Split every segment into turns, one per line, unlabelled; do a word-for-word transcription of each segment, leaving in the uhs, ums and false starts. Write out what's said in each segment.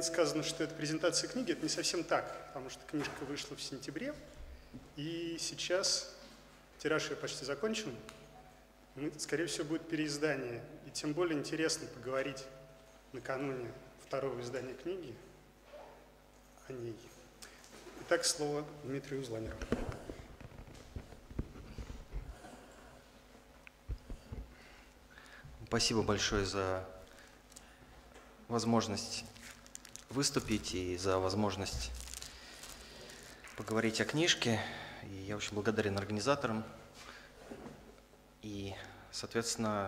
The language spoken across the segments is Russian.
сказано, что это презентация книги. Это не совсем так, потому что книжка вышла в сентябре, и сейчас тираж ее почти закончен. Мы, скорее всего, будет переиздание. И тем более интересно поговорить накануне второго издания книги о ней. Итак, слово Дмитрию Узланеру.
Спасибо большое за возможность выступить и за возможность поговорить о книжке. И я очень благодарен организаторам. И, соответственно,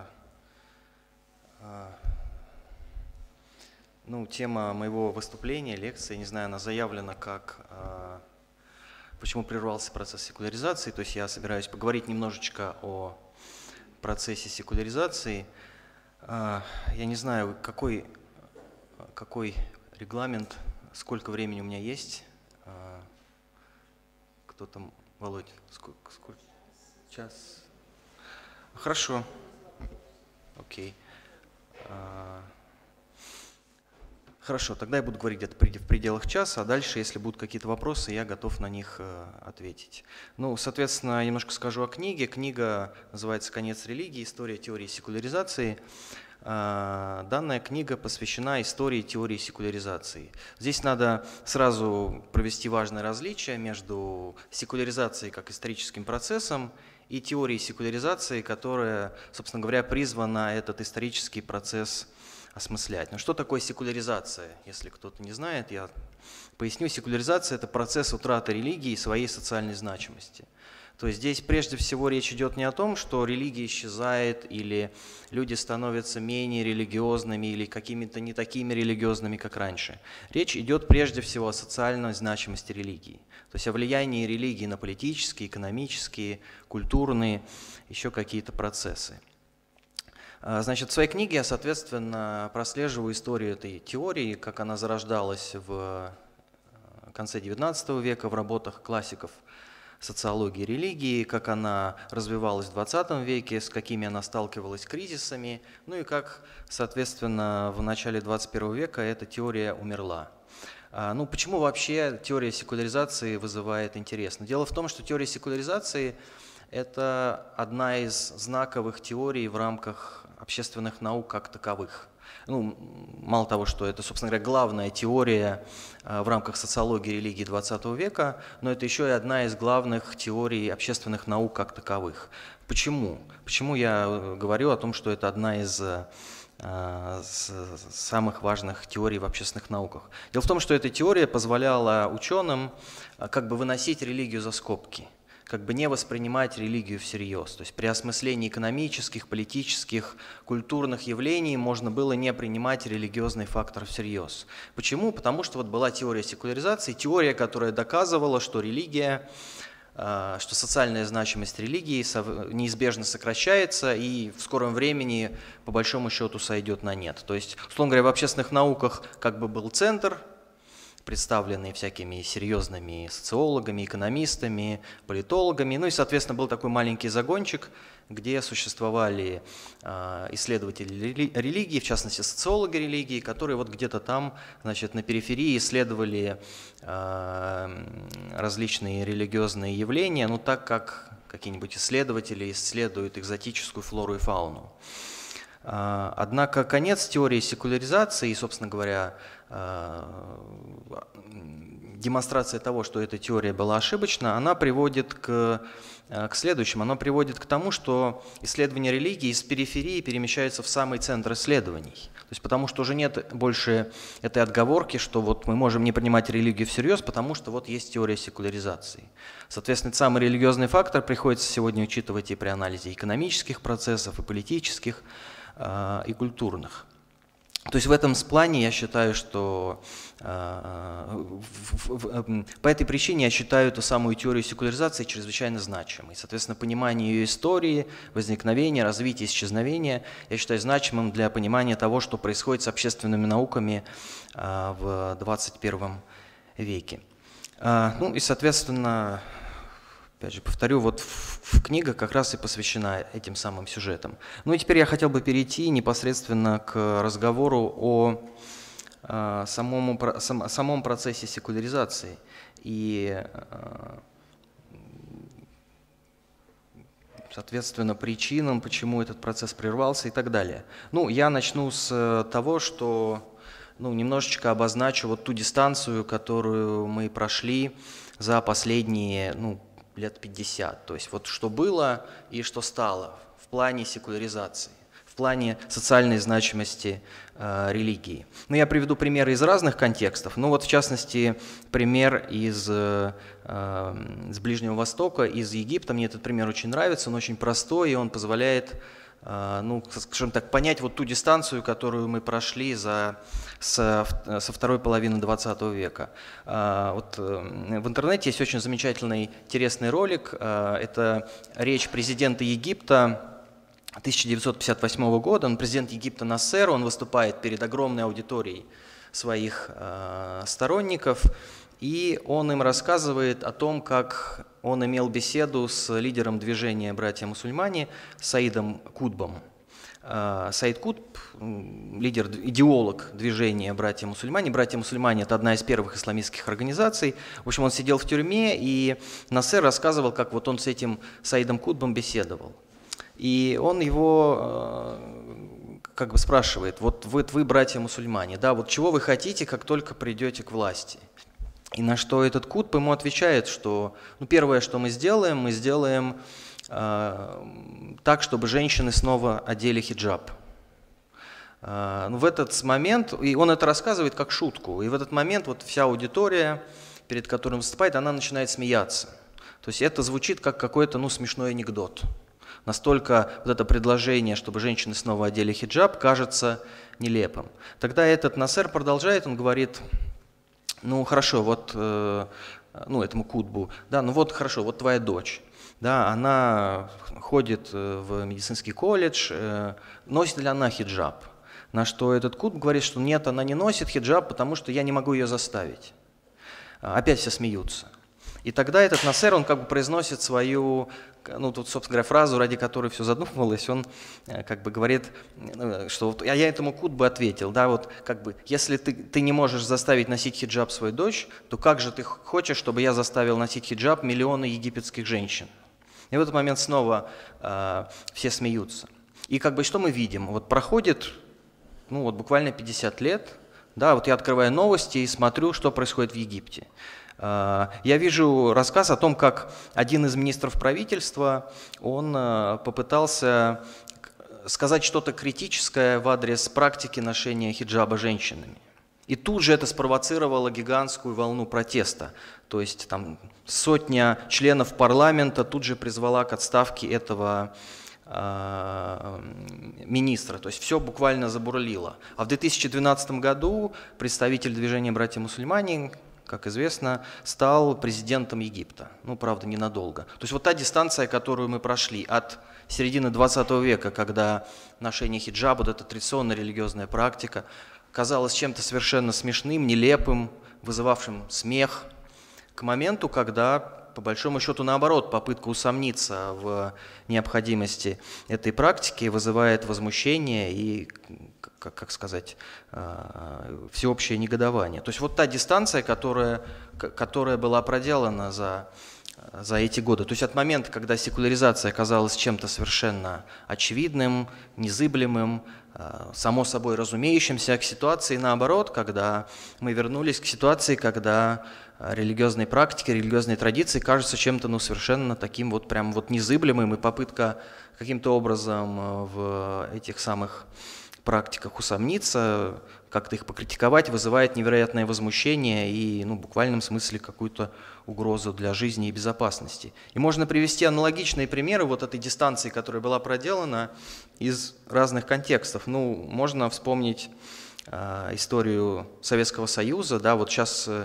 ну, тема моего выступления, лекции, не знаю, она заявлена как «Почему прервался процесс секуляризации?». То есть я собираюсь поговорить немножечко о процессе секуляризации. Я не знаю, какой, какой регламент, сколько времени у меня есть. Кто там, Володь, сколько? сколько? Час? Хорошо. Окей. Хорошо, тогда я буду говорить где-то в пределах часа, а дальше, если будут какие-то вопросы, я готов на них ответить. Ну, соответственно, немножко скажу о книге. Книга называется «Конец религии. История теории секуляризации». Данная книга посвящена истории теории секуляризации. Здесь надо сразу провести важное различие между секуляризацией как историческим процессом и теорией секуляризации, которая, собственно говоря, призвана этот исторический процесс осмыслять. Но что такое секуляризация? Если кто-то не знает, я поясню. Секуляризация – это процесс утраты религии и своей социальной значимости. То есть здесь прежде всего речь идет не о том, что религия исчезает или люди становятся менее религиозными или какими-то не такими религиозными, как раньше. Речь идет прежде всего о социальной значимости религии, то есть о влиянии религии на политические, экономические, культурные, еще какие-то процессы. Значит, в своей книге я, соответственно, прослеживаю историю этой теории, как она зарождалась в конце девятнадцатого века в работах классиков социологии и религии, как она развивалась в двадцатом веке, с какими она сталкивалась с кризисами, ну и как, соответственно, в начале двадцать первого века эта теория умерла. Ну, почему вообще теория секуляризации вызывает интерес? Дело в том, что теория секуляризации – это одна из знаковых теорий в рамках общественных наук как таковых. Ну, мало того, что это, собственно говоря, главная теория в рамках социологии и религии двадцатого века, но это еще и одна из главных теорий общественных наук как таковых. Почему? Почему я говорю о том, что это одна из самых важных теорий в общественных науках? Дело в том, что эта теория позволяла ученым как бы выносить религию за скобки, как бы не воспринимать религию всерьез. То есть при осмыслении экономических, политических, культурных явлений можно было не принимать религиозный фактор всерьез. Почему? Потому что вот была теория секуляризации, теория, которая доказывала, что религия, что социальная значимость религии неизбежно сокращается и в скором времени по большому счету сойдет на нет. То есть, условно говоря, в общественных науках как бы был центр, представленные всякими серьезными социологами, экономистами, политологами. Ну и, соответственно, был такой маленький загончик, где существовали исследователи религии, в частности, социологи религии, которые вот где-то там, значит, на периферии исследовали различные религиозные явления, ну так как какие-нибудь исследователи исследуют экзотическую флору и фауну. Однако конец теории секуляризации и, собственно говоря, демонстрация того, что эта теория была ошибочна, она приводит к, к следующему. Она приводит к тому, что исследование религии из периферии перемещается в самый центр исследований. То есть потому что уже нет больше этой отговорки, что вот мы можем не принимать религию всерьез, потому что вот есть теория секуляризации. Соответственно, самый религиозный фактор приходится сегодня учитывать и при анализе экономических процессов, и политических, и культурных. То есть в этом плане я считаю, что э, в, в, по этой причине я считаю эту самую теорию секуляризации чрезвычайно значимой. Соответственно, понимание ее истории, возникновения, развития, исчезновения я считаю значимым для понимания того, что происходит с общественными науками э, в двадцать первом веке. Э, ну и, соответственно, опять же, повторю, вот книга как раз и посвящена этим самым сюжетам. Ну и теперь я хотел бы перейти непосредственно к разговору о о самом, о самом процессе секуляризации и, соответственно, причинам, почему этот процесс прервался и так далее. Ну, я начну с того, что ну, немножечко обозначу вот ту дистанцию, которую мы прошли за последние ну, лет пятьдесят. То есть вот что было и что стало в плане секуляризации, в плане социальной значимости э, религии. Ну, я приведу примеры из разных контекстов. Ну вот в частности пример из, э, из Ближнего Востока, из Египта. Мне этот пример очень нравится, он очень простой, и он позволяет ну, скажем так, понять вот ту дистанцию, которую мы прошли за, со, со второй половины двадцатого века. Вот в интернете есть очень замечательный, интересный ролик. Это речь президента Египта тысяча девятьсот пятьдесят восьмого года. Он президент Египта Нассер, он выступает перед огромной аудиторией своих сторонников, и он им рассказывает о том, как он имел беседу с лидером движения «Братья-мусульмане» Саидом Кутбом. Саид Кутб, лидер, идеолог движения «Братья-мусульмане». «Братья-мусульмане» – это одна из первых исламистских организаций. В общем, он сидел в тюрьме, и Нассер рассказывал, как вот он с этим Саидом Кутбом беседовал. И он его как бы спрашивает: вот вы, вы братья-мусульмане, да, вот чего вы хотите, как только придете к власти? И на что этот Кутб ему отвечает, что ну, первое, что мы сделаем, мы сделаем э, так, чтобы женщины снова одели хиджаб. Э, ну, в этот момент, и он это рассказывает как шутку, и в этот момент вот вся аудитория, перед которой он выступает, она начинает смеяться. То есть это звучит как какой-то ну, смешной анекдот. Настолько вот это предложение, чтобы женщины снова одели хиджаб, кажется нелепым. Тогда этот Нассер продолжает, он говорит: ну хорошо, вот, э, ну этому Кутбу, да, ну вот хорошо, вот твоя дочь, да, она ходит в медицинский колледж, э, носит ли она хиджаб? На что этот Кутб говорит, что нет, она не носит хиджаб, потому что я не могу ее заставить. Опять все смеются. И тогда этот Нассер, он как бы произносит свою, ну тут, собственно говоря, фразу, ради которой все задумывалось, он как бы говорит, что вот, а я этому Кутбу ответил, да, вот как бы, если ты, ты не можешь заставить носить хиджаб свою дочь, то как же ты хочешь, чтобы я заставил носить хиджаб миллионы египетских женщин? И в этот момент снова э, все смеются. И как бы что мы видим? Вот проходит, ну вот буквально пятьдесят лет, да, вот я открываю новости и смотрю, что происходит в Египте. Я вижу рассказ о том, как один из министров правительства, он попытался сказать что-то критическое в адрес практики ношения хиджаба женщинами. И тут же это спровоцировало гигантскую волну протеста. То есть там сотня членов парламента тут же призвала к отставке этого э, министра. То есть все буквально забурлило. А в две тысячи двенадцатом году представитель движения «Братья-мусульмане», как известно, стал президентом Египта. Ну, правда, ненадолго. То есть вот та дистанция, которую мы прошли от середины двадцатого века, когда ношение хиджаба, вот эта традиционная религиозная практика, казалась чем-то совершенно смешным, нелепым, вызывавшим смех, к моменту, когда, по большому счету, наоборот, попытка усомниться в необходимости этой практики вызывает возмущение и, как, как сказать, всеобщее негодование. То есть вот та дистанция, которая, которая была проделана за, за эти годы. То есть от момента, когда секуляризация оказалась чем-то совершенно очевидным, незыблемым, само собой разумеющимся, к ситуации наоборот, когда мы вернулись к ситуации, когда религиозные практики, религиозные традиции кажутся чем-то ну, совершенно таким вот прям вот незыблемым, и попытка каким-то образом в этих самых практиках усомниться, как-то их покритиковать, вызывает невероятное возмущение и ну, в буквальном смысле какую-то угрозу для жизни и безопасности. И можно привести аналогичные примеры вот этой дистанции, которая была проделана из разных контекстов. Ну, можно вспомнить э, историю Советского Союза, да, вот сейчас э,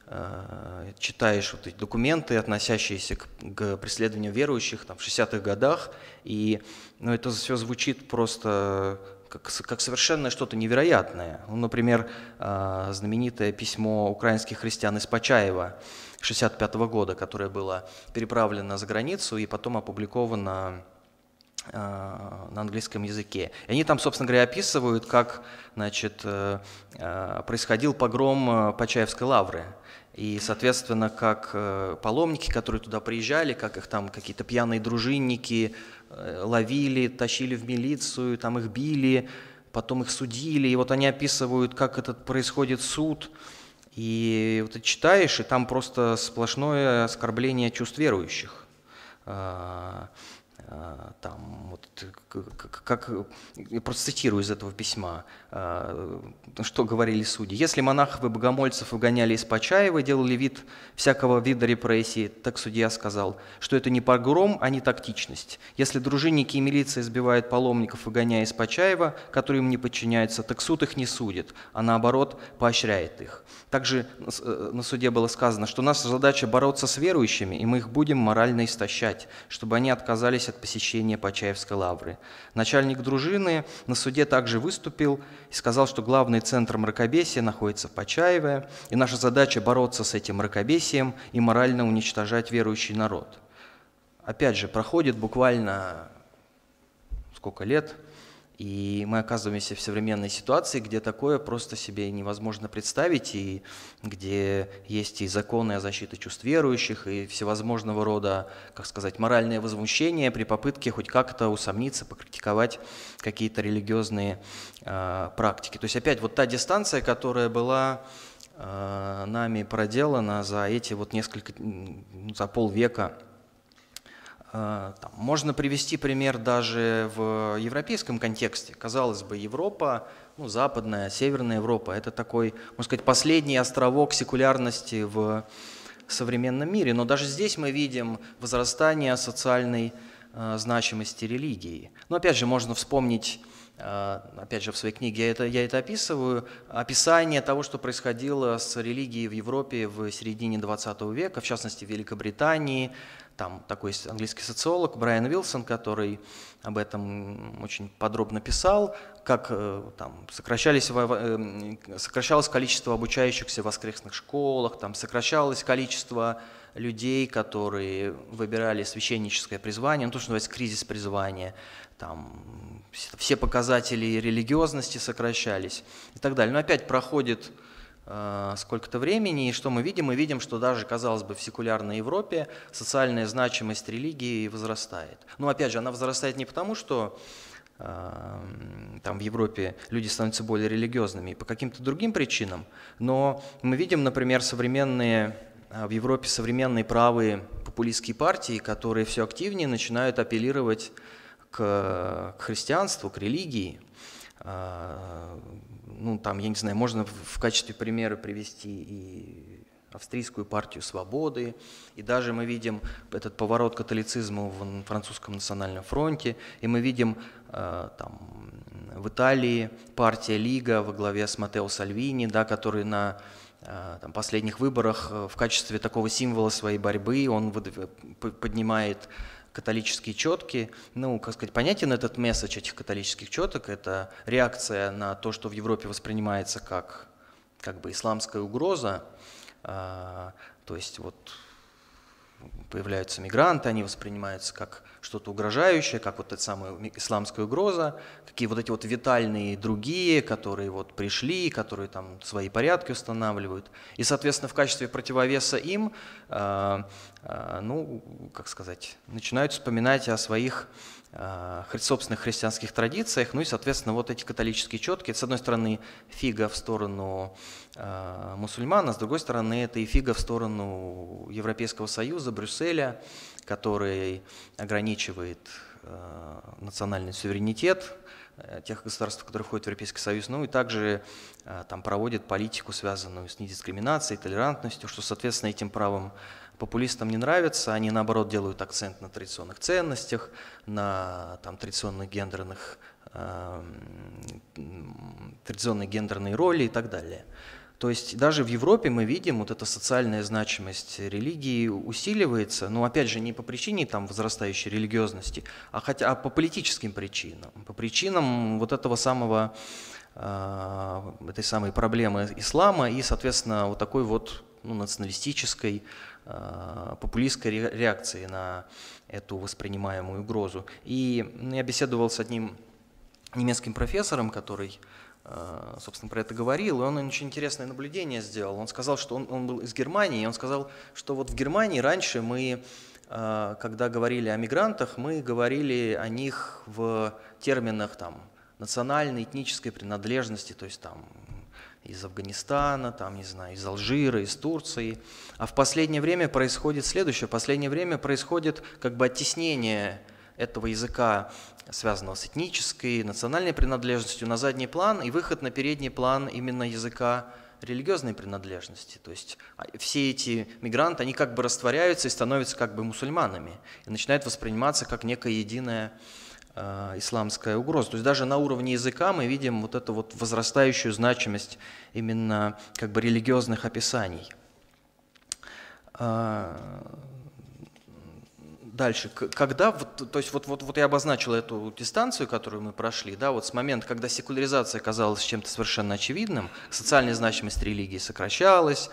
читаешь вот эти документы, относящиеся к, к преследованию верующих там, в шестидесятых годах, и ну, это все звучит просто как, как совершенно что-то невероятное. Ну, например, знаменитое письмо украинских христиан из Почаева шестьдесят пятого года, которое было переправлено за границу и потом опубликовано на английском языке. И они там, собственно говоря, описывают, как, значит, происходил погром Почаевской лавры. И, соответственно, как паломники, которые туда приезжали, как их там какие-то пьяные дружинники ловили, тащили в милицию, там их били, потом их судили. И вот они описывают, как этот происходит суд. И вот ты читаешь, и там просто сплошное оскорбление чувств верующих. Там, вот, как, как, я просто цитирую из этого письма, что говорили судьи. Если монахов и богомольцев выгоняли из Почаева, делали вид всякого вида репрессий, так судья сказал, что это не погром, а не тактичность. Если дружинники и милиция избивают паломников, выгоняя из Почаева, которые им не подчиняются, так суд их не судит, а наоборот поощряет их. Также на суде было сказано, что наша задача бороться с верующими, и мы их будем морально истощать, чтобы они отказались от посещения Почаевской лавры. Начальник дружины на суде также выступил и сказал, что главный центр мракобесия находится в Почаеве, и наша задача бороться с этим мракобесием и морально уничтожать верующий народ. Опять же, проходит буквально сколько лет, и мы оказываемся в современной ситуации, где такое просто себе невозможно представить, и где есть и законы о защите чувств верующих, и всевозможного рода, как сказать, моральное возмущение при попытке хоть как-то усомниться, покритиковать какие-то религиозные э, практики. То есть опять вот та дистанция, которая была э, нами проделана за эти вот несколько, за полвека. Там, можно привести пример даже в европейском контексте. Казалось бы, Европа, ну, западная, северная Европа – это такой, можно сказать, последний островок секулярности в современном мире. Но даже здесь мы видим возрастание социальной э, значимости религии. Но опять же, можно вспомнить, э, опять же, в своей книге я это, я это описываю, описание того, что происходило с религией в Европе в середине двадцатого века, в частности, в Великобритании. Там такой есть английский социолог Брайан Вилсон, который об этом очень подробно писал, как там, сокращались, сокращалось количество обучающихся в воскресных школах, там, сокращалось количество людей, которые выбирали священническое призвание, ну, то, что называется кризис призвания, там, все показатели религиозности сокращались и так далее. Но опять проходит сколько-то времени, и что мы видим? Мы видим, что даже, казалось бы, в секулярной Европе социальная значимость религии возрастает. Но опять же, она возрастает не потому, что э, там в Европе люди становятся более религиозными, по каким-то другим причинам, но мы видим, например, современные, в Европе современные правые популистские партии, которые все активнее начинают апеллировать к, к христианству, к религии. Ну, там, я не знаю, можно в качестве примера привести и австрийскую партию свободы, и даже мы видим этот поворот к католицизму в французском национальном фронте, и мы видим там, в Италии партия Лига во главе с Маттео Сальвини, да, который на там, последних выборах в качестве такого символа своей борьбы он поднимает католические четки. Ну, как сказать, понятен этот месседж этих католических четок, это реакция на то, что в Европе воспринимается как, как бы исламская угроза, а, то есть вот появляются мигранты, они воспринимаются как что-то угрожающее, как вот эта самая исламская угроза, какие вот эти вот витальные другие, которые вот пришли, которые там свои порядки устанавливают. И, соответственно, в качестве противовеса им, э, э, ну, как сказать, начинают вспоминать о своих э, собственных христианских традициях, ну и, соответственно, вот эти католические четки, с одной стороны, фига в сторону э, мусульман, а с другой стороны, это и фига в сторону Европейского Союза, Брюсселя, который ограничивает э, национальный суверенитет э, тех государств, которые входят в Европейский Союз, ну и также э, там проводит политику, связанную с недискриминацией, толерантностью, что, соответственно, этим правым популистам не нравится, они, наоборот, делают акцент на традиционных ценностях, на там, традиционных гендерных, э, традиционной гендерной роли и так далее. То есть даже в Европе мы видим, вот эта социальная значимость религии усиливается, но опять же не по причине там, возрастающей религиозности, а, хотя, а по политическим причинам, по причинам вот этого самого, э, этой самой проблемы ислама и, соответственно, вот такой вот ну, националистической, э, популистской реакции на эту воспринимаемую угрозу. И я беседовал с одним немецким профессором, который, э, собственно, про это говорил, и он очень интересное наблюдение сделал. Он сказал, что он, он был из Германии, и он сказал, что вот в Германии раньше мы, э, когда говорили о мигрантах, мы говорили о них в терминах там, национальной, этнической принадлежности, то есть там из Афганистана, там, не знаю, из Алжира, из Турции. А в последнее время происходит следующее. В последнее время происходит как бы оттеснение этого языка, связанного с этнической, национальной принадлежностью, на задний план и выход на передний план именно языка религиозной принадлежности. То есть все эти мигранты, они как бы растворяются и становятся как бы мусульманами и начинают восприниматься как некая единая э, исламская угроза. То есть даже на уровне языка мы видим вот эту вот возрастающую значимость именно как бы религиозных описаний. Дальше, когда, вот, то есть вот, вот, вот я обозначил эту дистанцию, которую мы прошли, да, вот с момента, когда секуляризация казалась чем-то совершенно очевидным, социальная значимость религии сокращалась,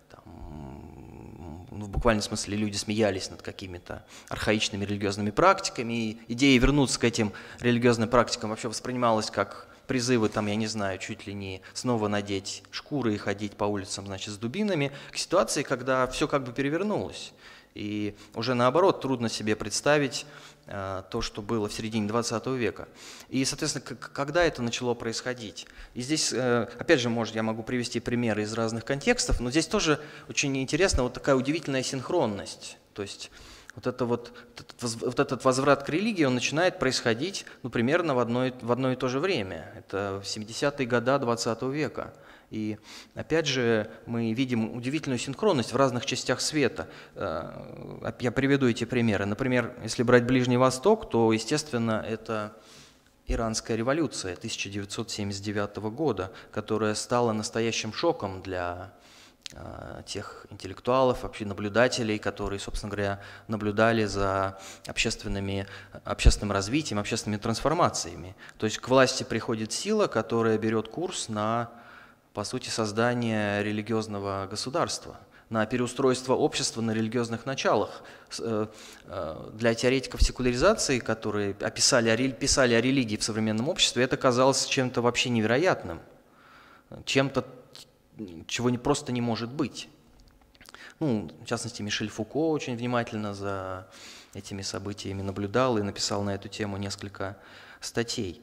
там, ну, в буквальном смысле люди смеялись над какими-то архаичными религиозными практиками, и идея вернуться к этим религиозным практикам вообще воспринималась как призывы, там, я не знаю, чуть ли не снова надеть шкуры и ходить по улицам, значит, с дубинами, к ситуации, когда все как бы перевернулось. И уже наоборот, трудно себе представить э, то, что было в середине двадцатого века. И, соответственно, когда это начало происходить? И здесь, э, опять же, может, я могу привести примеры из разных контекстов, но здесь тоже очень интересна вот такая удивительная синхронность. То есть вот, это вот, вот этот возврат к религии, он начинает происходить ну, примерно в одно, в одно и то же время. Это семидесятые годы двадцатого века. И опять же мы видим удивительную синхронность в разных частях света. Я приведу эти примеры. Например, если брать Ближний Восток, то, естественно, это Иранская революция тысяча девятьсот семьдесят девятого года, которая стала настоящим шоком для тех интеллектуалов, вообще наблюдателей, которые, собственно говоря, наблюдали за общественными, общественным развитием, общественными трансформациями. То есть к власти приходит сила, которая берет курс на, по сути, создание религиозного государства, на переустройство общества на религиозных началах. Для теоретиков секуляризации, которые описали, писали о религии в современном обществе, это казалось чем-то вообще невероятным, чем-то, чего не, просто не может быть. Ну, в частности, Мишель Фуко очень внимательно за этими событиями наблюдал и написал на эту тему несколько статей.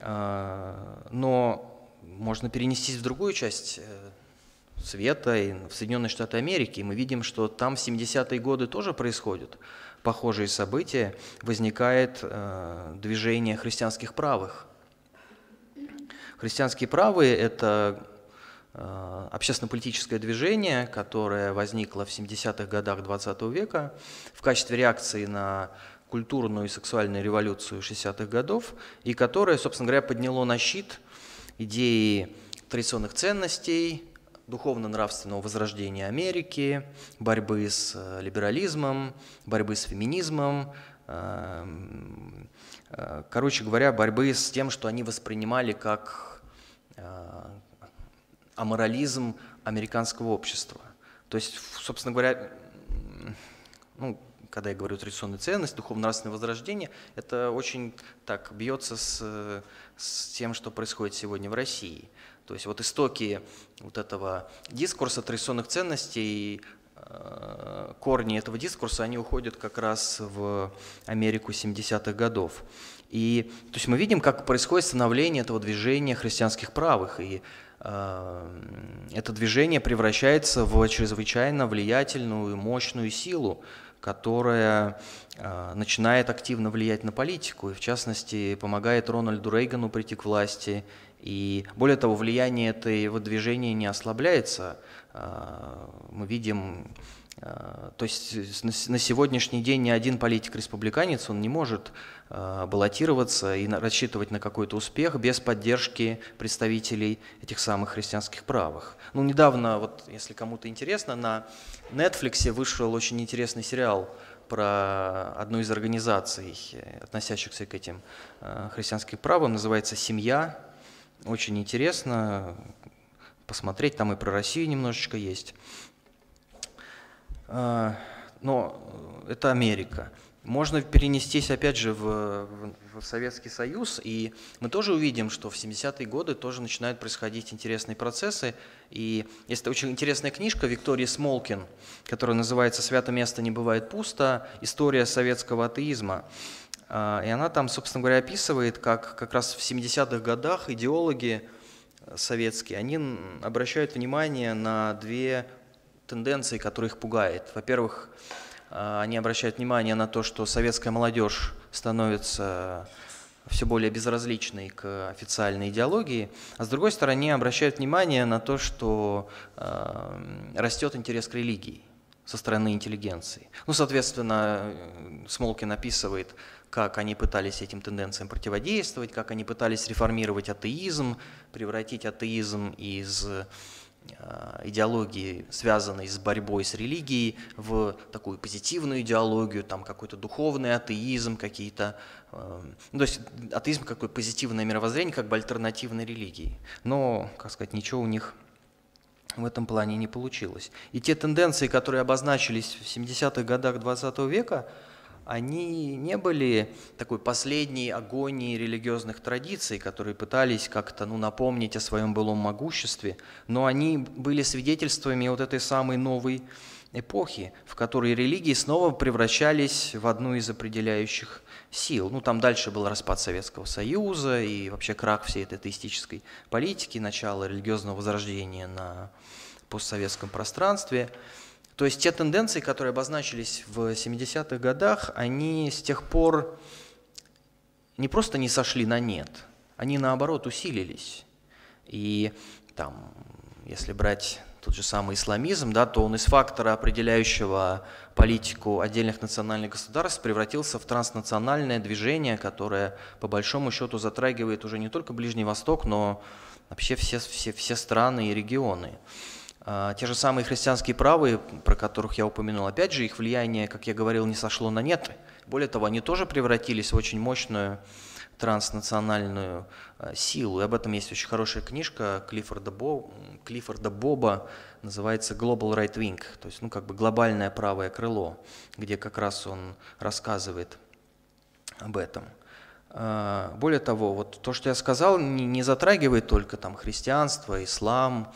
Но можно перенестись в другую часть света, и в Соединенные Штаты Америки, и мы видим, что там в семидесятые годы тоже происходят похожие события, возникает движение христианских правых. Христианские правые – это общественно-политическое движение, которое возникло в семидесятых годах двадцатого века в качестве реакции на культурную и сексуальную революцию шестидесятых годов, и которое, собственно говоря, подняло на щит идеи традиционных ценностей, духовно-нравственного возрождения Америки, борьбы с либерализмом, борьбы с феминизмом, короче говоря, борьбы с тем, что они воспринимали как аморализм американского общества. То есть, собственно говоря, ну, когда я говорю традиционная ценность, духовно-нравственное возрождение, это очень так бьется с, с тем, что происходит сегодня в России. То есть вот истоки вот этого дискурса традиционных ценностей, э, корни этого дискурса, они уходят как раз в Америку семидесятых годов. И то есть мы видим, как происходит становление этого движения христианских правых, и это движение превращается в чрезвычайно влиятельную, мощную силу, которая начинает активно влиять на политику, и в частности помогает Рональду Рейгану прийти к власти. И более того, влияние этого движения не ослабляется. Мы видим, то есть на сегодняшний день ни один политик-республиканец, он не может баллотироваться и рассчитывать на какой-то успех без поддержки представителей этих самых христианских правых. Ну, недавно, вот, если кому-то интересно, на Netflix вышел очень интересный сериал про одну из организаций, относящихся к этим христианским правам, называется «Семья». Очень интересно посмотреть, там и про Россию немножечко есть. Но это Америка. Можно перенестись опять же в, в Советский Союз, и мы тоже увидим, что в семидесятые годы тоже начинают происходить интересные процессы. И есть очень интересная книжка Виктории Смолкин, которая называется «Свято место не бывает пусто. История советского атеизма». И она там, собственно говоря, описывает, как как раз в семидесятых годах идеологи советские, они обращают внимание на две тенденции, которые их пугают. Во-первых, они обращают внимание на то, что советская молодежь становится все более безразличной к официальной идеологии, а с другой стороны обращают внимание на то, что э, растет интерес к религии со стороны интеллигенции. Ну, соответственно, Смолкин описывает, как они пытались этим тенденциям противодействовать, как они пытались реформировать атеизм, превратить атеизм из идеологии, связанной с борьбой с религией, в такую позитивную идеологию, там какой-то духовный атеизм, какие-то, э, ну, то есть атеизм какое позитивное мировоззрение, как бы альтернативной религии. Но, как сказать, ничего у них в этом плане не получилось. И те тенденции, которые обозначились в семидесятых годах двадцатого века, они не были такой последней агонией религиозных традиций, которые пытались как-то ну, напомнить о своем былом могуществе, но они были свидетельствами вот этой самой новой эпохи, в которой религии снова превращались в одну из определяющих сил. Ну, там дальше был распад Советского Союза и вообще крах всей этой атеистической политики, начало религиозного возрождения на постсоветском пространстве. То есть те тенденции, которые обозначились в семидесятых годах, они с тех пор не просто не сошли на нет, они наоборот усилились. И там, если брать тот же самый исламизм, да, то он из фактора, определяющего политику отдельных национальных государств, превратился в транснациональное движение, которое по большому счету затрагивает уже не только Ближний Восток, но вообще все, все, все страны и регионы. Те же самые христианские правые, про которых я упомянул, опять же, их влияние, как я говорил, не сошло на нет. Более того, они тоже превратились в очень мощную транснациональную силу. И об этом есть очень хорошая книжка Клиффорда, Бо... Клиффорда Боба, называется «Global Right Wing», то есть ну, как бы глобальное правое крыло, где как раз он рассказывает об этом. Более того, вот то, что я сказал, не, не затрагивает только там, христианство, ислам,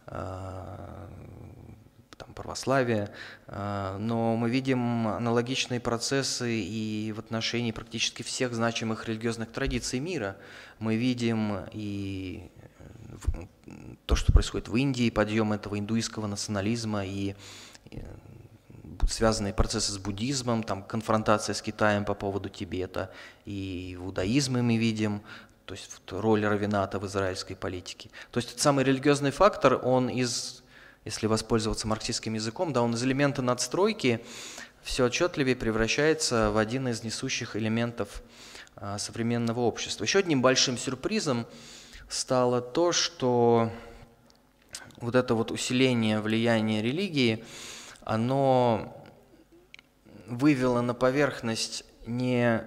там, православие, но мы видим аналогичные процессы и в отношении практически всех значимых религиозных традиций мира. Мы видим и то, что происходит в Индии, подъем этого индуистского национализма и связанные процессы с буддизмом, там, конфронтация с Китаем по поводу Тибета, и в иудаизме мы видим, то есть роль раввината в израильской политике. То есть этот самый религиозный фактор, он из, если воспользоваться марксистским языком, да, он из элемента надстройки все отчетливее превращается в один из несущих элементов а, современного общества. Еще одним большим сюрпризом стало то, что вот это вот усиление влияния религии, оно вывело на поверхность не,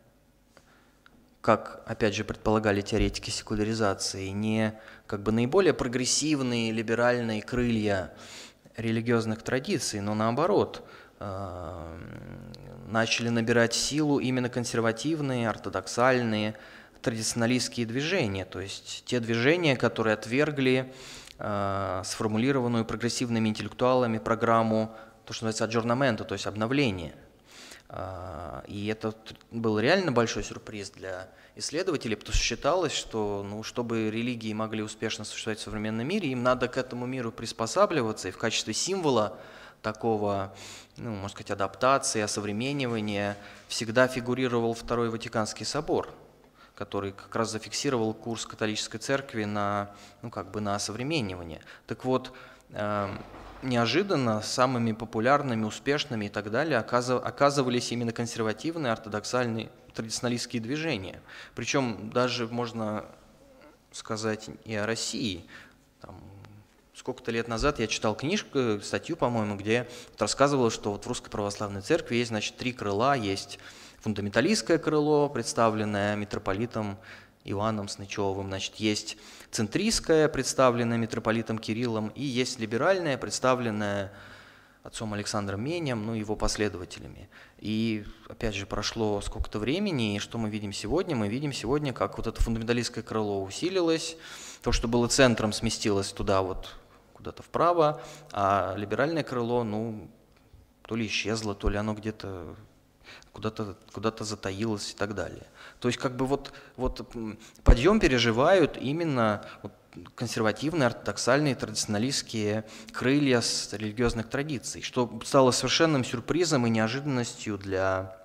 как, опять же, предполагали теоретики секуляризации, не как бы наиболее прогрессивные либеральные крылья религиозных традиций, но наоборот, начали набирать силу именно консервативные, ортодоксальные, традиционалистские движения, то есть те движения, которые отвергли сформулированную прогрессивными интеллектуалами программу, то, что называется аджорнамента, то есть обновление. И это был реально большой сюрприз для исследователей, потому что считалось, что ну, чтобы религии могли успешно существовать в современном мире, им надо к этому миру приспосабливаться, и в качестве символа такого, ну, можно сказать, адаптации, осовременивания всегда фигурировал Второй Ватиканский собор, который как раз зафиксировал курс католической церкви на, ну, как бы на осовременивание. Так вот, э, неожиданно самыми популярными, успешными и так далее оказывались именно консервативные, ортодоксальные, традиционалистские движения. Причем даже можно сказать и о России. Там, сколько-то лет назад я читал книжку, статью, по-моему, где рассказывалось, что вот в Русской Православной Церкви есть, значит, три крыла. Есть фундаменталистское крыло, представленное митрополитом Иоанном Снычевым, значит, есть центристское, представленное митрополитом Кириллом, и есть либеральное, представленное отцом Александром Мением, ну, его последователями. И, опять же, прошло сколько-то времени, и что мы видим сегодня? Мы видим сегодня, как вот это фундаменталистское крыло усилилось, то, что было центром, сместилось туда вот, куда-то вправо, а либеральное крыло, ну, то ли исчезло, то ли оно где-то куда-то куда-то затаилось и так далее. То есть как бы вот, вот подъем переживают именно вот консервативные, ортодоксальные, традиционалистские крылья с религиозных традиций, что стало совершенным сюрпризом и неожиданностью для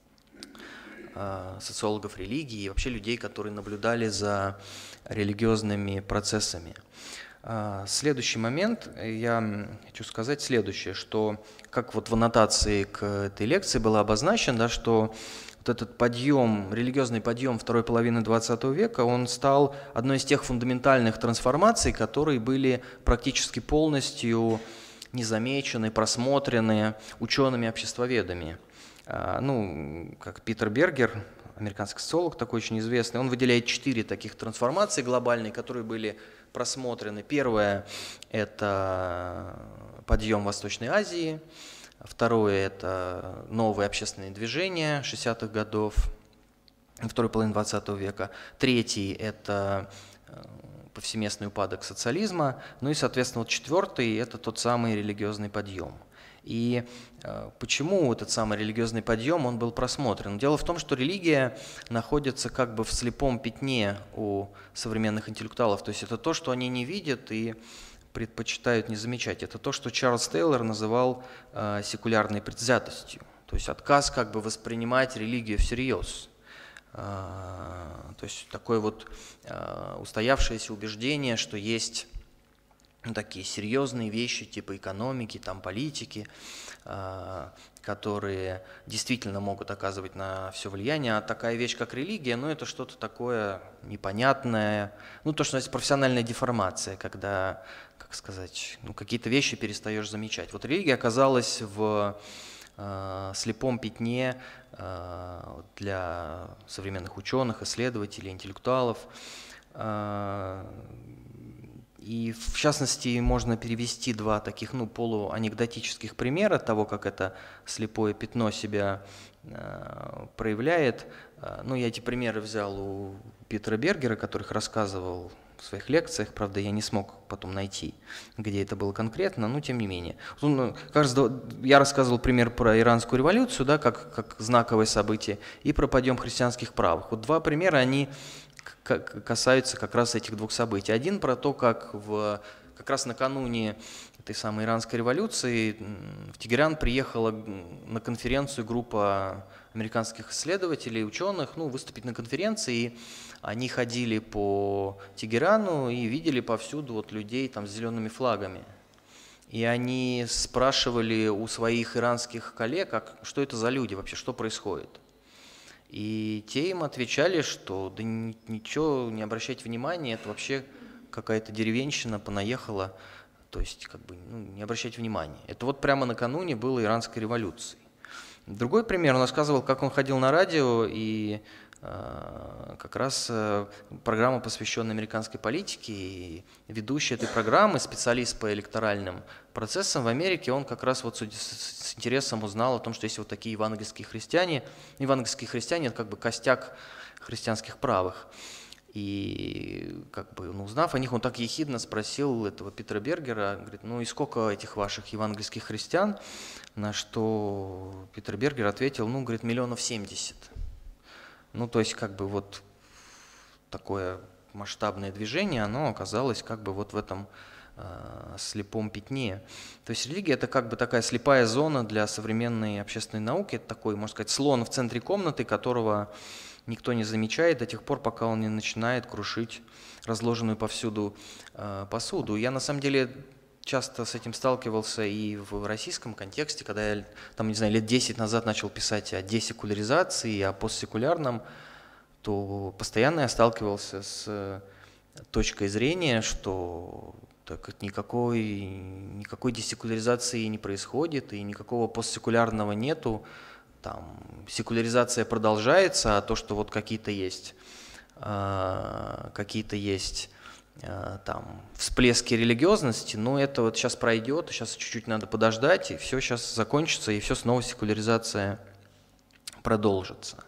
э, социологов религии и вообще людей, которые наблюдали за религиозными процессами. Э, следующий момент, я хочу сказать следующее, что как вот в аннотации к этой лекции было обозначено, да, что вот этот подъем, религиозный подъем второй половины двадцатого века, он стал одной из тех фундаментальных трансформаций, которые были практически полностью незамечены, просмотрены учеными-обществоведами. Ну, как Питер Бергер, американский социолог такой очень известный, он выделяет четыре таких трансформации глобальные, которые были просмотрены. Первое – это подъем Восточной Азии. Второе – это новые общественные движения шестидесятых годов, второй половины двадцатого века. Третий – это повсеместный упадок социализма. Ну и, соответственно, вот четвертый – это тот самый религиозный подъем. И почему этот самый религиозный подъем он был просмотрен? Дело в том, что религия находится как бы в слепом пятне у современных интеллектуалов. То есть это то, что они не видят и предпочитают не замечать. Это то, что Чарльз Тейлор называл э, секулярной предвзятостью. То есть отказ как бы воспринимать религию всерьез. Э, то есть такое вот э, устоявшееся убеждение, что есть ну, такие серьезные вещи типа экономики, там, политики, э, которые действительно могут оказывать на все влияние. А такая вещь, как религия, ну это что-то такое непонятное, ну то, что называется профессиональная деформация, когда, как сказать, ну, какие-то вещи перестаешь замечать. Вот религия оказалась в э, слепом пятне э, для современных ученых, исследователей, интеллектуалов. Э, И в частности можно перевести два таких ну, полуанекдотических примера того, как это слепое пятно себя э, проявляет. Ну, я эти примеры взял у Питера Бергера, которых рассказывал в своих лекциях, правда, я не смог потом найти, где это было конкретно, но тем не менее. Он, кажется, я рассказывал пример про иранскую революцию, да, как, как знаковое событие, и про подъем христианских правых. Вот два примера, они касаются как раз этих двух событий. Один про то, как в, как раз накануне этой самой иранской революции в Тегеран приехала на конференцию группа американских исследователей, ученых, ну, выступить на конференции, и они ходили по Тегерану и видели повсюду вот людей там с зелеными флагами. И они спрашивали у своих иранских коллег, как, что это за люди вообще, что происходит. И те им отвечали, что да ничего, не обращайте внимания, это вообще какая-то деревенщина понаехала, то есть как бы ну, не обращайте внимания. Это вот прямо накануне было иранской революции. Другой пример, он рассказывал, как он ходил на радио, и э, как раз э, программа, посвященная американской политике, и ведущий этой программы, специалист по электоральным процессам в Америке, он как раз вот с, с интересом узнал о том, что есть вот такие евангельские христиане. Евангельские христиане – это как бы костяк христианских правых. И как бы, ну, узнав о них, он так ехидно спросил этого Питера Бергера, говорит, ну и сколько этих ваших евангельских христиан? На что Питер Бергер ответил, ну, говорит, миллионов семьдесят. Ну, то есть как бы вот такое масштабное движение, оно оказалось как бы вот в этом э, слепом пятне. То есть религия – это как бы такая слепая зона для современной общественной науки, это такой, можно сказать, слон в центре комнаты, которого никто не замечает до тех пор, пока он не начинает крушить разложенную повсюду э, посуду. Я на самом деле часто с этим сталкивался и в российском контексте, когда я там, не знаю, лет десять назад начал писать о десекуляризации, о постсекулярном, то постоянно я сталкивался с точкой зрения, что так, никакой, никакой десекуляризации не происходит и никакого постсекулярного нету. Там, секуляризация продолжается, а то, что вот какие-то есть, э, какие-то есть там всплески религиозности, но это вот сейчас пройдет, сейчас чуть-чуть надо подождать, и все сейчас закончится, и все снова секуляризация продолжится.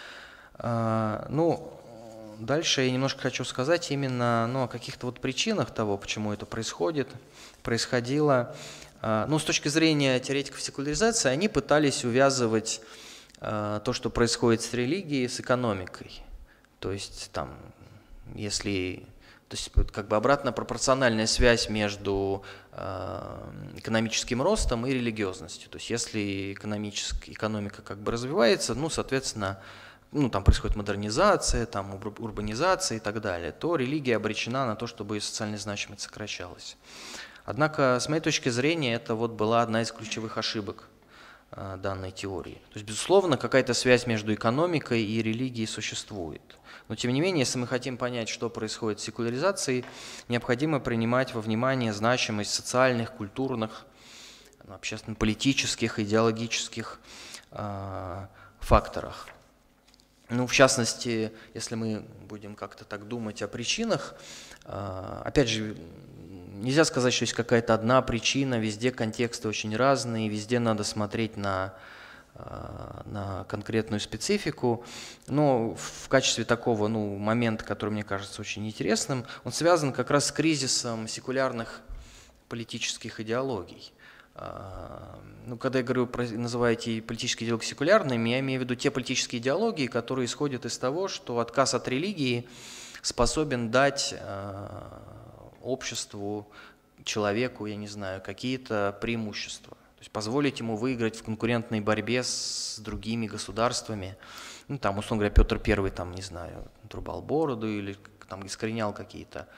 Ну, дальше я немножко хочу сказать именно ну, о каких-то вот причинах того, почему это происходит, происходило. Ну, с точки зрения теоретиков секуляризации, они пытались увязывать то, что происходит с религией, с экономикой. То есть там, если, то есть как бы обратно пропорциональная связь между экономическим ростом и религиозностью. То есть если экономическая экономика как бы развивается, ну, соответственно, ну, там происходит модернизация, там урбанизация и так далее, то религия обречена на то, чтобы ее социальная значимость сокращалась. Однако, с моей точки зрения, это вот была одна из ключевых ошибок э, данной теории. То есть, безусловно, какая-то связь между экономикой и религией существует. Но, тем не менее, если мы хотим понять, что происходит с секуляризацией, необходимо принимать во внимание значимость социальных, культурных, общественно-политических, идеологических э, факторов. Ну, в частности, если мы будем как-то так думать о причинах, э, опять же, нельзя сказать, что есть какая-то одна причина, везде контексты очень разные, везде надо смотреть на, на конкретную специфику. Но в качестве такого ну, момента, который мне кажется очень интересным, он связан как раз с кризисом секулярных политических идеологий. Ну, когда я говорю, называю эти политические идеологии секулярными, я имею в виду те политические идеологии, которые исходят из того, что отказ от религии способен дать обществу, человеку, я не знаю, какие-то преимущества. То есть позволить ему выиграть в конкурентной борьбе с другими государствами. Ну, там, условно говоря, Петр Первый, там, не знаю, трубал бороду или там искоренял какие-то,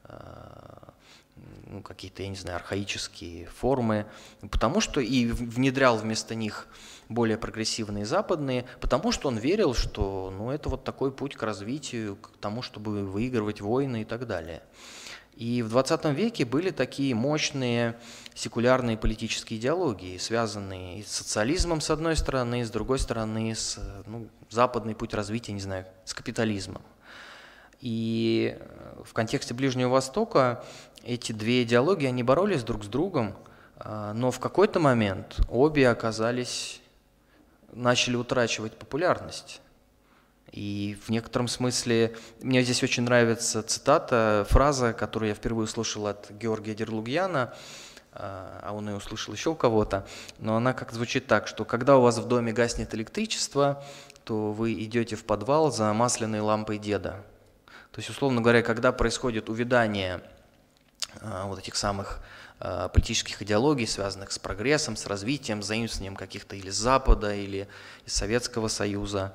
ну, какие-то, я не знаю, архаические формы, потому что и внедрял вместо них более прогрессивные западные, потому что он верил, что ну, это вот такой путь к развитию, к тому, чтобы выигрывать войны и так далее. И в двадцатом веке были такие мощные секулярные политические идеологии, связанные и с социализмом, с одной стороны, и с другой стороны, с ну, западный путь развития, не знаю, с капитализмом. И в контексте Ближнего Востока эти две идеологии, они боролись друг с другом, но в какой-то момент обе оказались, начали утрачивать популярность. И в некотором смысле, мне здесь очень нравится цитата, фраза, которую я впервые услышал от Георгия Дерлугьяна, а он ее услышал еще у кого-то, но она как звучит так, что когда у вас в доме гаснет электричество, то вы идете в подвал за масляной лампой деда. То есть, условно говоря, когда происходит увядание вот этих самых политических идеологий, связанных с прогрессом, с развитием, с заимствованием каких-то или с Запада, или из Советского Союза,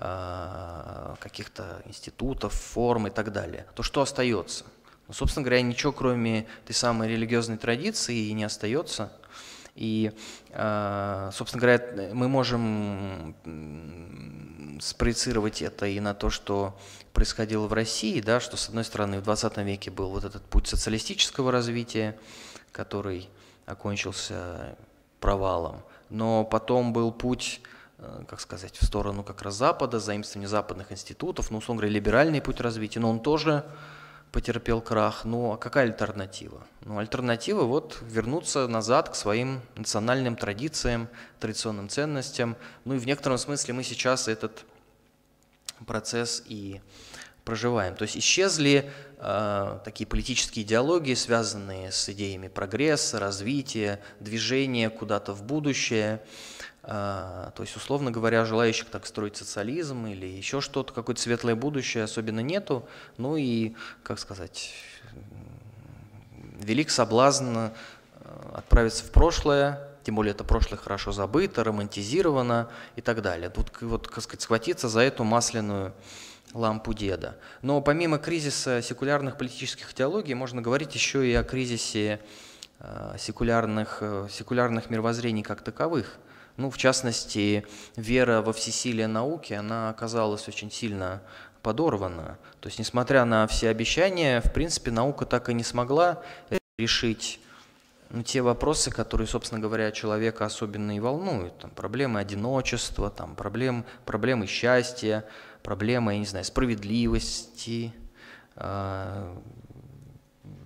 каких-то институтов, форм и так далее, то что остается? Ну, собственно говоря, ничего кроме этой самой религиозной традиции и не остается. И, собственно говоря, мы можем спроецировать это и на то, что происходило в России, да, что, с одной стороны, в двадцатом веке был вот этот путь социалистического развития, который окончился провалом, но потом был путь, как сказать, в сторону как раз Запада, заимствования западных институтов, ну, условно говоря, либеральный путь развития, но он тоже потерпел крах. Ну, а какая альтернатива? Ну, альтернатива вот вернуться назад к своим национальным традициям, традиционным ценностям. Ну и в некотором смысле мы сейчас этот процесс и проживаем. То есть исчезли э, такие политические идеологии, связанные с идеями прогресса, развития, движения куда-то в будущее. Э, то есть, условно говоря, желающих так строить социализм или еще что-то, какое-то светлое будущее особенно нету. Ну и, как сказать, велик соблазн отправиться в прошлое, тем более это прошлое хорошо забыто, романтизировано и так далее. Тут вот, как сказать, схватиться за эту масляную лампу деда. Но помимо кризиса секулярных политических идеологий, можно говорить еще и о кризисе секулярных, секулярных мировоззрений как таковых. Ну, в частности, вера во всесилие науки, она оказалась очень сильно подорвана. То есть, несмотря на все обещания, в принципе, наука так и не смогла решить ну, те вопросы, которые, собственно говоря, человека особенно и волнуют. Там, проблемы одиночества, там, проблем, проблемы счастья, проблемы, я не знаю, справедливости, э,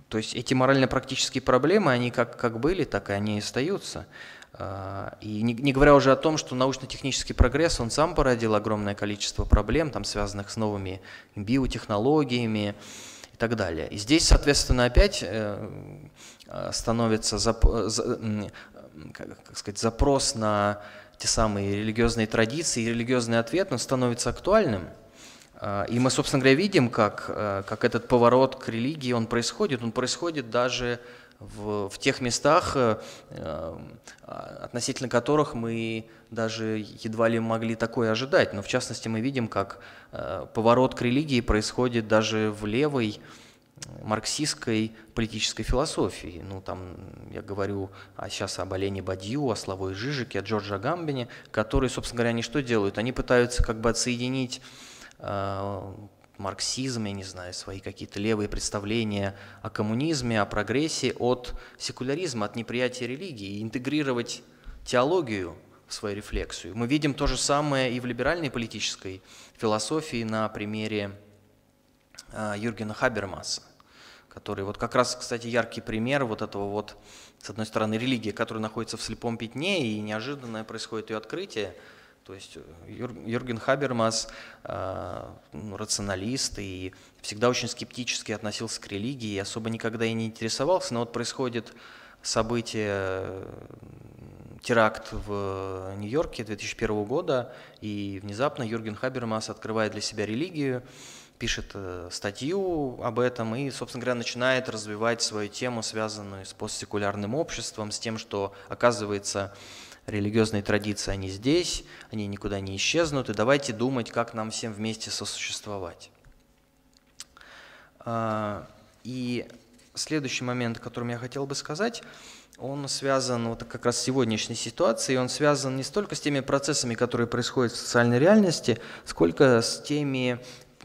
То есть эти морально-практические проблемы, они как, как были, так и они и остаются. И не, не говоря уже о том, что научно-технический прогресс, он сам породил огромное количество проблем, там, связанных с новыми биотехнологиями и так далее. И здесь, соответственно, опять становится зап, как сказать, запрос на те самые религиозные традиции, и религиозный ответ, он становится актуальным. И мы, собственно говоря, видим, как, как этот поворот к религии, он происходит. Он происходит даже в, в тех местах, относительно которых мы даже едва ли могли такое ожидать. Но в частности мы видим, как поворот к религии происходит даже в левой марксистской политической философии. Ну, там я говорю а сейчас об Олене Бадью, о Славое Жижике, о Джордже Агамбене, которые, собственно говоря, они что делают? Они пытаются как бы отсоединить э, марксизм, я не знаю, свои какие-то левые представления о коммунизме, о прогрессе от секуляризма, от неприятия религии, и интегрировать теологию в свою рефлексию. Мы видим то же самое и в либеральной политической философии на примере э, Юргена Хабермаса, который вот как раз, кстати, яркий пример вот этого вот, с одной стороны, религии, которая находится в слепом пятне, и неожиданно происходит ее открытие. То есть Юрген Хабермас э, рационалист и всегда очень скептически относился к религии, и особо никогда и не интересовался, но вот происходит событие, теракт в Нью-Йорке две тысячи первого года, и внезапно Юрген Хабермас открывает для себя религию, пишет статью об этом и, собственно говоря, начинает развивать свою тему, связанную с постсекулярным обществом, с тем, что, оказывается, религиозные традиции, они здесь, они никуда не исчезнут, и давайте думать, как нам всем вместе сосуществовать. И следующий момент, о котором я хотел бы сказать, он связан вот как раз с сегодняшней ситуацией, он связан не столько с теми процессами, которые происходят в социальной реальности, сколько с теми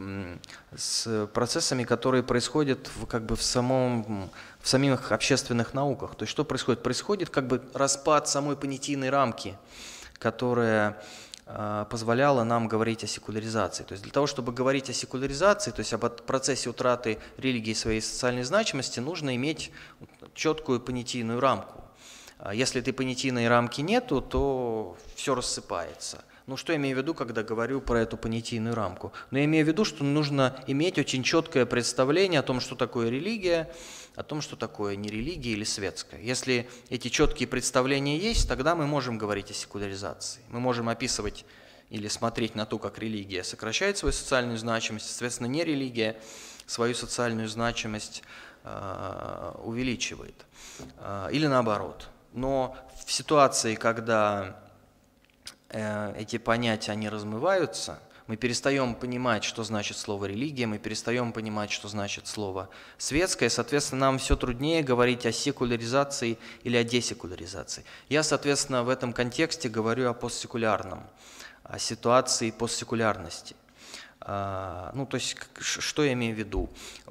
с процессами, которые происходят в, как бы в, самом, в самих общественных науках. То есть что происходит? Происходит как бы распад самой понятийной рамки, которая э, позволяла нам говорить о секуляризации. То есть для того, чтобы говорить о секуляризации, то есть об процессе утраты религии своей социальной значимости, нужно иметь четкую понятийную рамку. Если этой понятийной рамки нету, то все рассыпается. Ну, что я имею в виду, когда говорю про эту понятийную рамку? Ну, я имею в виду, что нужно иметь очень четкое представление о том, что такое религия, о том, что такое не религия или светская. Если эти четкие представления есть, тогда мы можем говорить о секуляризации. Мы можем описывать или смотреть на то, как религия сокращает свою социальную значимость, соответственно, не религия свою социальную значимость э, увеличивает. Э, или наоборот. Но в ситуации, когда эти понятия, они размываются, мы перестаем понимать, что значит слово «религия», мы перестаем понимать, что значит слово «светское», соответственно, нам все труднее говорить о секуляризации или о десекуляризации. Я, соответственно, в этом контексте говорю о постсекулярном, о ситуации постсекулярности. Ну, то есть, что я имею в виду?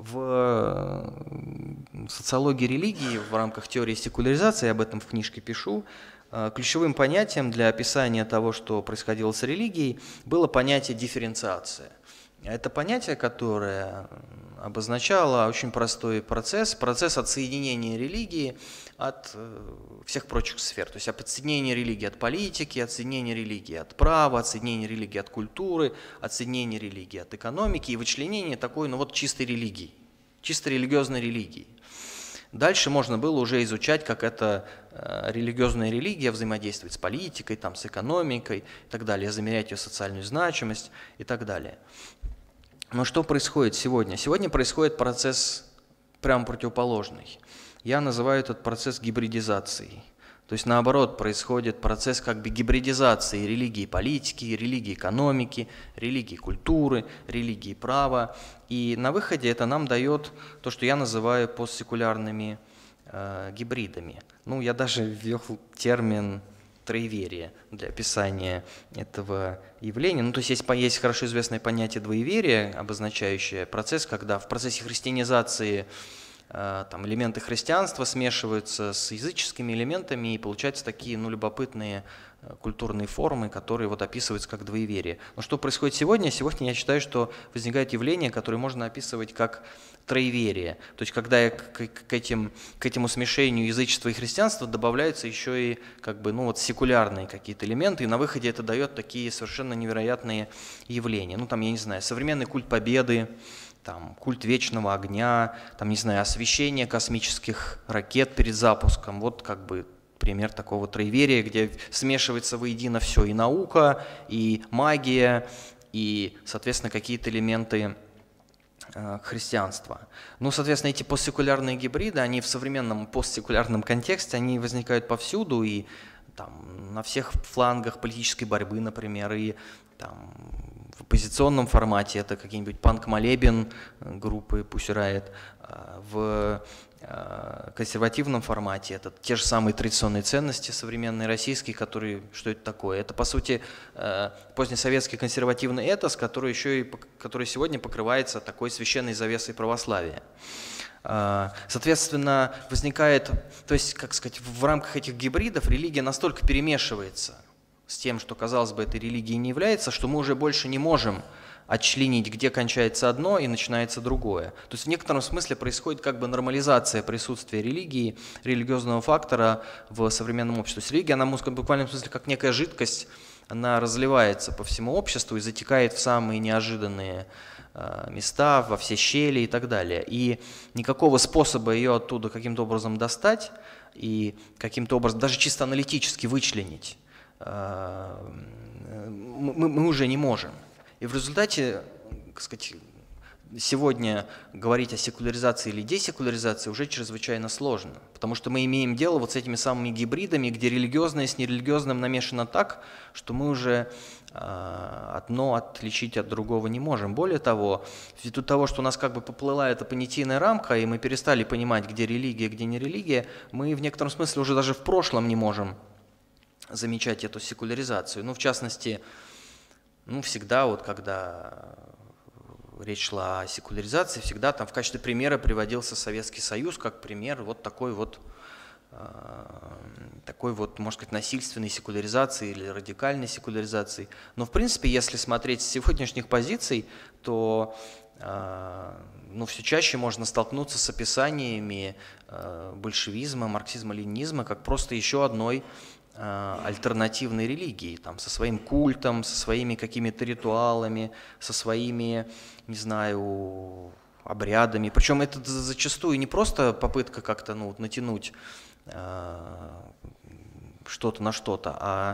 В социологии религии, в рамках теории секуляризации, я об этом в книжке пишу, ключевым понятием для описания того, что происходило с религией, было понятие дифференциация. Это понятие, которое обозначало очень простой процесс, процесс отсоединения религии от всех прочих сфер. То есть отсоединение религии от политики, отсоединение религии от права, отсоединение религии от культуры, отсоединение религии от экономики и вычленение такой, ну вот, чистой религии, чисто религиозной религии. Дальше можно было уже изучать, как эта религиозная религия взаимодействует с политикой, там, с экономикой и так далее, замерять ее социальную значимость и так далее. Но что происходит сегодня? Сегодня происходит процесс прямо противоположный. Я называю этот процесс гибридизацией. То есть наоборот происходит процесс как бы гибридизации религии политики, религии экономики, религии культуры, религии права. И на выходе это нам дает то, что я называю постсекулярными э, гибридами. Ну, я даже ввел термин троеверие для описания этого явления. Ну, то есть есть, есть хорошо известное понятие двоеверия, обозначающее процесс, когда в процессе христианизации там, элементы христианства смешиваются с языческими элементами, и получаются такие ну, любопытные культурные формы, которые вот описываются как двоеверие. Но что происходит сегодня? Сегодня я считаю, что возникает явление, которое можно описывать как троеверие. То есть когда к, к, этим, к этому смешению язычества и христианства добавляются еще и как бы, ну, вот секулярные какие-то элементы, и на выходе это дает такие совершенно невероятные явления. Ну там, я не знаю, современный культ победы, там, культ вечного огня, там, не знаю, освещение космических ракет перед запуском. Вот как бы пример такого троеверия, где смешивается воедино все, и наука, и магия, и, соответственно, какие-то элементы э, христианства. Ну, соответственно, эти постсекулярные гибриды, они в современном постсекулярном контексте, они возникают повсюду, и там, на всех флангах политической борьбы, например, и там, в оппозиционном формате это какие-нибудь панк-молебен группы Pussy Riot, в консервативном формате это те же самые традиционные ценности современные российские, которые, что это такое? Это, по сути, позднесоветский консервативный этос, который еще и, который сегодня покрывается такой священной завесой православия. Соответственно, возникает, то есть, как сказать, в рамках этих гибридов религия настолько перемешивается с тем, что, казалось бы, этой религией не является, что мы уже больше не можем отчленить, где кончается одно и начинается другое. То есть в некотором смысле происходит как бы нормализация присутствия религии, религиозного фактора в современном обществе. То есть религия, она в буквальном смысле как некая жидкость, она разливается по всему обществу и затекает в самые неожиданные места, во все щели и так далее. И никакого способа ее оттуда каким-то образом достать и каким-то образом даже чисто аналитически вычленить мы, мы уже не можем. И в результате, так сказать, сегодня говорить о секуляризации или десекуляризации уже чрезвычайно сложно, потому что мы имеем дело вот с этими самыми гибридами, где религиозное с нерелигиозным намешано так, что мы уже э, одно отличить от другого не можем. Более того, ввиду того, что у нас как бы поплыла эта понятийная рамка, и мы перестали понимать, где религия, где не религия, мы в некотором смысле уже даже в прошлом не можем замечать эту секуляризацию. Ну, в частности, ну, всегда вот когда речь шла о секуляризации, всегда там в качестве примера приводился Советский Союз как пример вот такой вот, э, такой вот, можно сказать, насильственной секуляризации или радикальной секуляризации. Но, в принципе, если смотреть с сегодняшних позиций, то э, ну, все чаще можно столкнуться с описаниями э, большевизма, марксизма, ленинизма как просто еще одной альтернативной религии, там, со своим культом, со своими какими-то ритуалами, со своими, не знаю, обрядами. Причем это зачастую не просто попытка как-то ну, натянуть э, что-то на что-то, а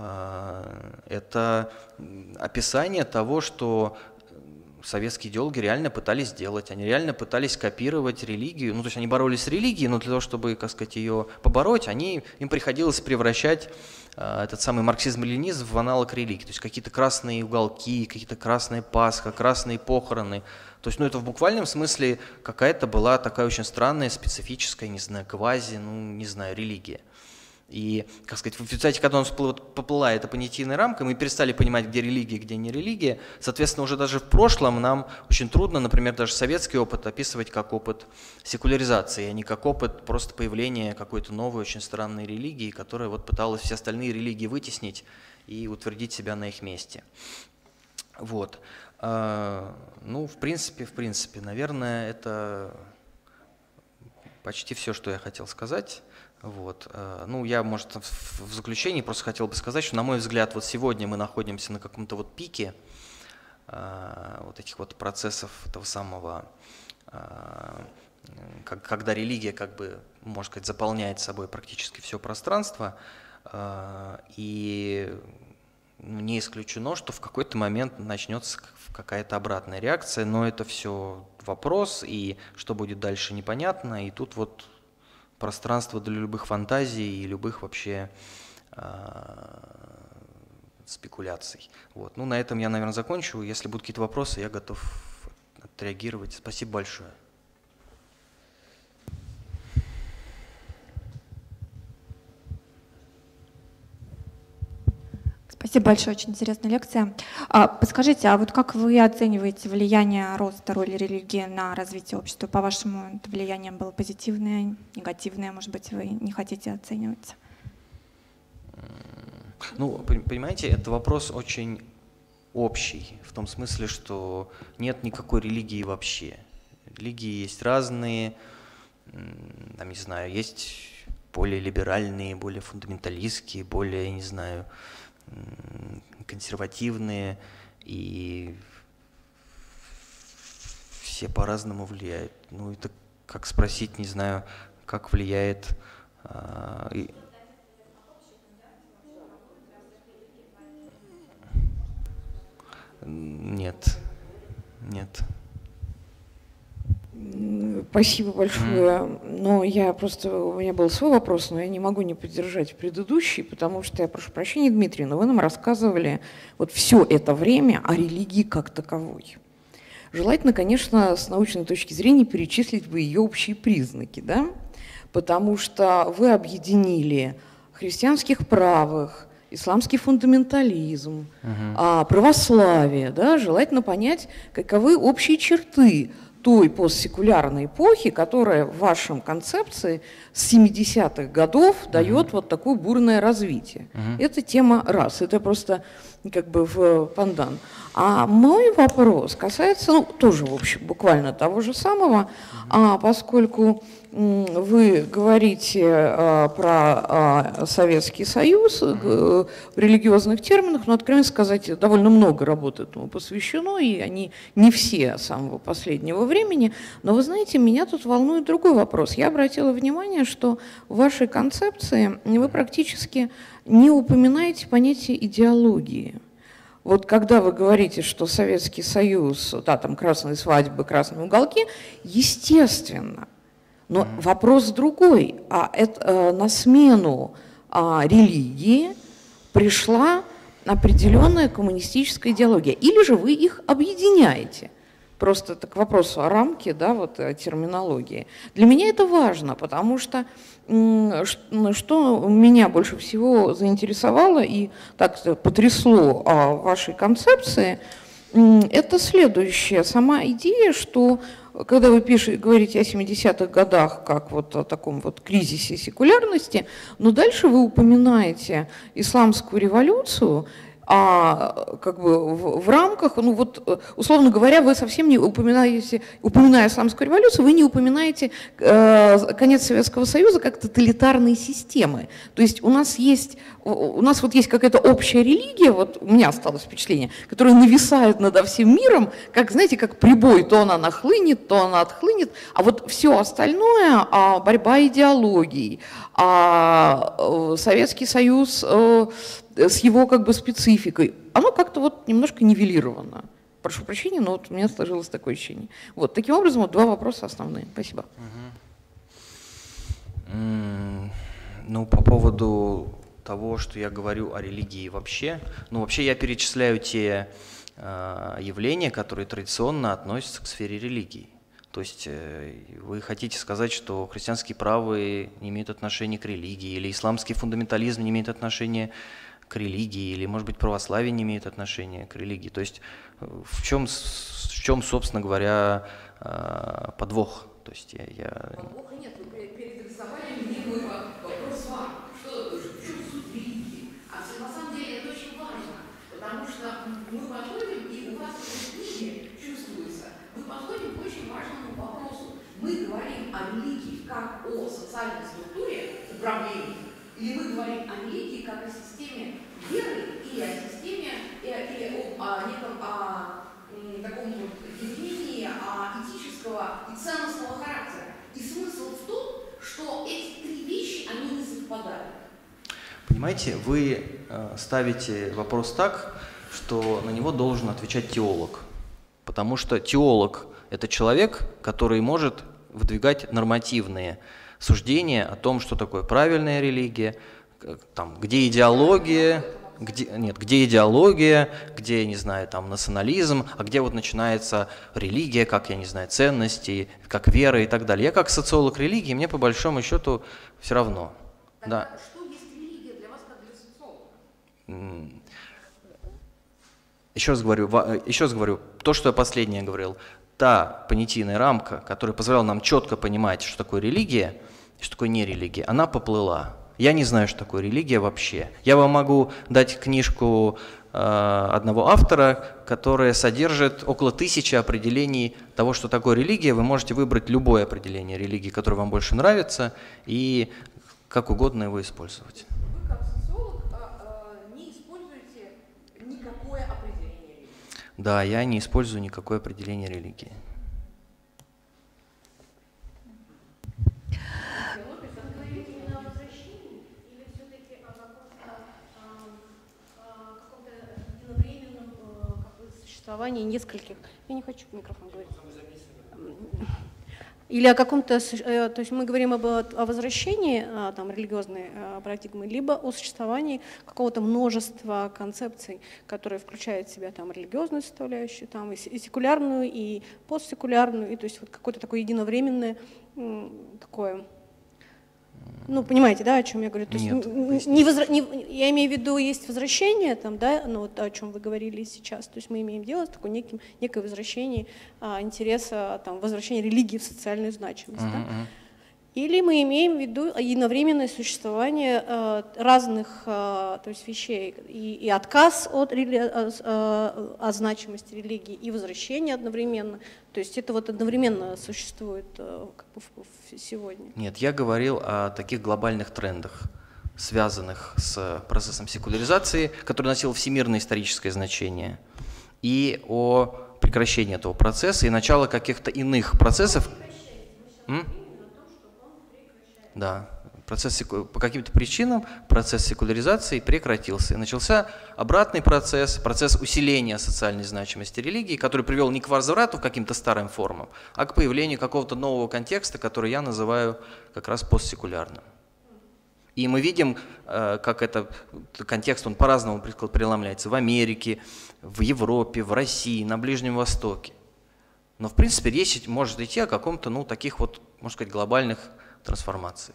э, это описание того, что советские идеологи реально пытались сделать. Они реально пытались копировать религию. Ну, то есть они боролись с религией, но для того, чтобы, как сказать, ее побороть, они, им приходилось превращать э, этот самый марксизм-ленинизм в аналог религии. То есть какие-то красные уголки, какие-то красные Пасха, красные похороны. То есть, ну, это в буквальном смысле какая-то была такая очень странная, специфическая, не знаю, квази, ну, не знаю, религия. И, как сказать, в результате, когда у нас поплыла эта понятийная рамка, мы перестали понимать, где религия, где не религия. Соответственно, уже даже в прошлом нам очень трудно, например, даже советский опыт описывать как опыт секуляризации, а не как опыт просто появления какой-то новой, очень странной религии, которая вот пыталась все остальные религии вытеснить и утвердить себя на их месте. Вот. Ну, в принципе, в принципе, наверное, это почти все, что я хотел сказать. Вот. Ну, я, может, в заключении просто хотел бы сказать, что, на мой взгляд, вот сегодня мы находимся на каком-то вот пике вот этих вот процессов того самого, когда религия, как бы, можно сказать, заполняет собой практически все пространство, и не исключено, что в какой-то момент начнется какая-то обратная реакция, но это все вопрос, и что будет дальше, непонятно, и тут вот пространство для любых фантазий и любых вообще э, спекуляций. Вот. Ну, на этом я, наверное, закончу. Если будут какие-то вопросы, я готов отреагировать. Спасибо большое.
Спасибо большое, очень интересная лекция. А, подскажите, а вот как вы оцениваете влияние роста роли религии на развитие общества? По-вашему, это влияние было позитивное, негативное? Может быть, вы не хотите оценивать?
Ну, понимаете, это вопрос очень общий, в том смысле, что нет никакой религии вообще. Религии есть разные, там, не знаю, есть более либеральные, более фундаменталистские, более, не знаю, консервативные, и все по-разному влияют. Ну, это как спросить, не знаю, как влияет... А, и... Нет, нет.
Спасибо большое. Mm. Но я просто, у меня был свой вопрос, но я не могу не поддержать предыдущий, потому что, я прошу прощения, Дмитрий, но вы нам рассказывали вот все это время о религии как таковой. Желательно, конечно, с научной точки зрения перечислить бы ее общие признаки, да? Потому что вы объединили христианских правых, исламский фундаментализм, uh-huh. православие, да? Желательно понять, каковы общие черты той постсекулярной эпохи, которая в вашем концепции с семидесятых годов uh-huh. дает вот такое бурное развитие. Uh-huh. Это тема раз, это просто как бы в пандан. А мой вопрос касается, ну, тоже, в общем, буквально того же самого, uh-huh. а, поскольку вы говорите а, про а, Советский Союз uh-huh. в религиозных терминах, но, откровенно сказать, довольно много работы этому посвящено, и они не все с самого последнего времени. Но вы знаете, меня тут волнует другой вопрос. Я обратила внимание, что в вашей концепции вы практически не упоминаете понятие идеологии. Вот когда вы говорите, что Советский Союз, да, там красные свадьбы, красные уголки, естественно. Но mm-hmm. вопрос другой. А это, э, на смену э, религии пришла определенная коммунистическая идеология. Или же вы их объединяете? Просто это к вопросу о рамке, да, вот о терминологии. Для меня это важно, потому что э, что меня больше всего заинтересовало и так потрясло о вашей концепции, э, это следующее. Сама идея, что когда вы пишете, говорите о семидесятых годах как вот о таком вот кризисе секулярности, но дальше вы упоминаете исламскую революцию, а как бы в, в рамках, ну вот, условно говоря, вы совсем не упоминаете, упоминая исламскую революцию, вы не упоминаете э, конец Советского Союза как тоталитарные системы. То есть у нас есть, у нас вот есть какая-то общая религия, вот у меня осталось впечатление, которая нависает над всем миром, как, знаете, как прибой, то она нахлынет, то она отхлынет, а вот все остальное, а борьба идеологий, а Советский Союз э, с его как бы спецификой, оно как-то вот немножко нивелировано. Прошу прощения, но вот у меня сложилось такое ощущение. Вот, таким образом, вот два вопроса основные. Спасибо.
Угу. Mm, ну, по поводу того, что я говорю о религии вообще, ну, вообще я перечисляю те э, явления, которые традиционно относятся к сфере религии. То есть э, вы хотите сказать, что христианские правые не имеют отношения к религии, или исламский фундаментализм не имеет отношения к религии, или, может быть, православие не имеет отношения к религии. То есть в чем, в чем собственно говоря, подвох? То есть я, я...
Подвоха нет, вы переадресовали мне мой вопрос вам. Что, в чем суть религии? А на самом деле это очень важно, потому что мы подходим, и у вас в книге чувствуется, мы подходим к очень важному вопросу. Мы говорим о религии как о социальной структуре управления, или мы говорим о религии как о системе веры, или о системе, или о, о неком о, м, таком вот явлении о этического и ценностного характера. И смысл в том, что эти три вещи, они не совпадают.
Понимаете, вы э, ставите вопрос так, что на него должен отвечать теолог. Потому что теолог – это человек, который может выдвигать нормативные суждения о том, что такое правильная религия, там, где идеология, где, нет, где идеология, где, не знаю, там, национализм, а где вот начинается религия, как, я не знаю, ценности, как вера и так далее. Я как социолог религии, мне по большому счету все равно.
Тогда
да.
Что есть религия для вас, как для социолога?
Еще раз говорю, еще раз говорю, то, что я последнее говорил, та понятийная рамка, которая позволяла нам четко понимать, что такое религия и что такое нерелигия, она поплыла. Я не знаю, что такое религия вообще. Я вам могу дать книжку э, одного автора, которая содержит около тысячи определений того, что такое религия. Вы можете выбрать любое определение религии, которое вам больше нравится, и как угодно его использовать.
Вы как социолог не используете никакое определение религии?
Да, я не использую никакое определение религии.
Нескольких. Я не хочу в микрофон говорить. Или о каком-то, то есть мы говорим об, о возвращении там, религиозной парадигмы, либо о существовании какого-то множества концепций, которые включают в себя там, религиозную составляющую, там, и секулярную, и постсекулярную, и то есть вот какое-то такое единовременное такое. Ну, понимаете, да, о чем я говорю? То
Нет,
есть не возра... не... Я имею в виду, есть возвращение, там, да, ну, вот о чем вы говорили сейчас. То есть мы имеем дело с такой неким, некое возвращение а, интереса, там, возвращение религии в социальную значимость. Uh-huh. Да? Или мы имеем в виду единовременное существование а, разных а, то есть вещей. И, и отказ от, рели... а, от значимости религии, и возвращение одновременно. То есть это вот одновременно существует как бы, сегодня.
Нет, я говорил о таких глобальных трендах, связанных с процессом секуляризации, который носил всемирное историческое значение, и о прекращении этого процесса и начало каких-то иных процессов. М? Да. Процесс, по каким-то причинам процесс секуляризации прекратился. И начался обратный процесс, процесс усиления социальной значимости религии, который привел не к возврату к каким-то старым формам, а к появлению какого-то нового контекста, который я называю как раз постсекулярным. И мы видим, как этот контекст, он по-разному преломляется в Америке, в Европе, в России, на Ближнем Востоке. Но в принципе речь может идти о каком-то, ну, таких вот, можно сказать, глобальных трансформациях.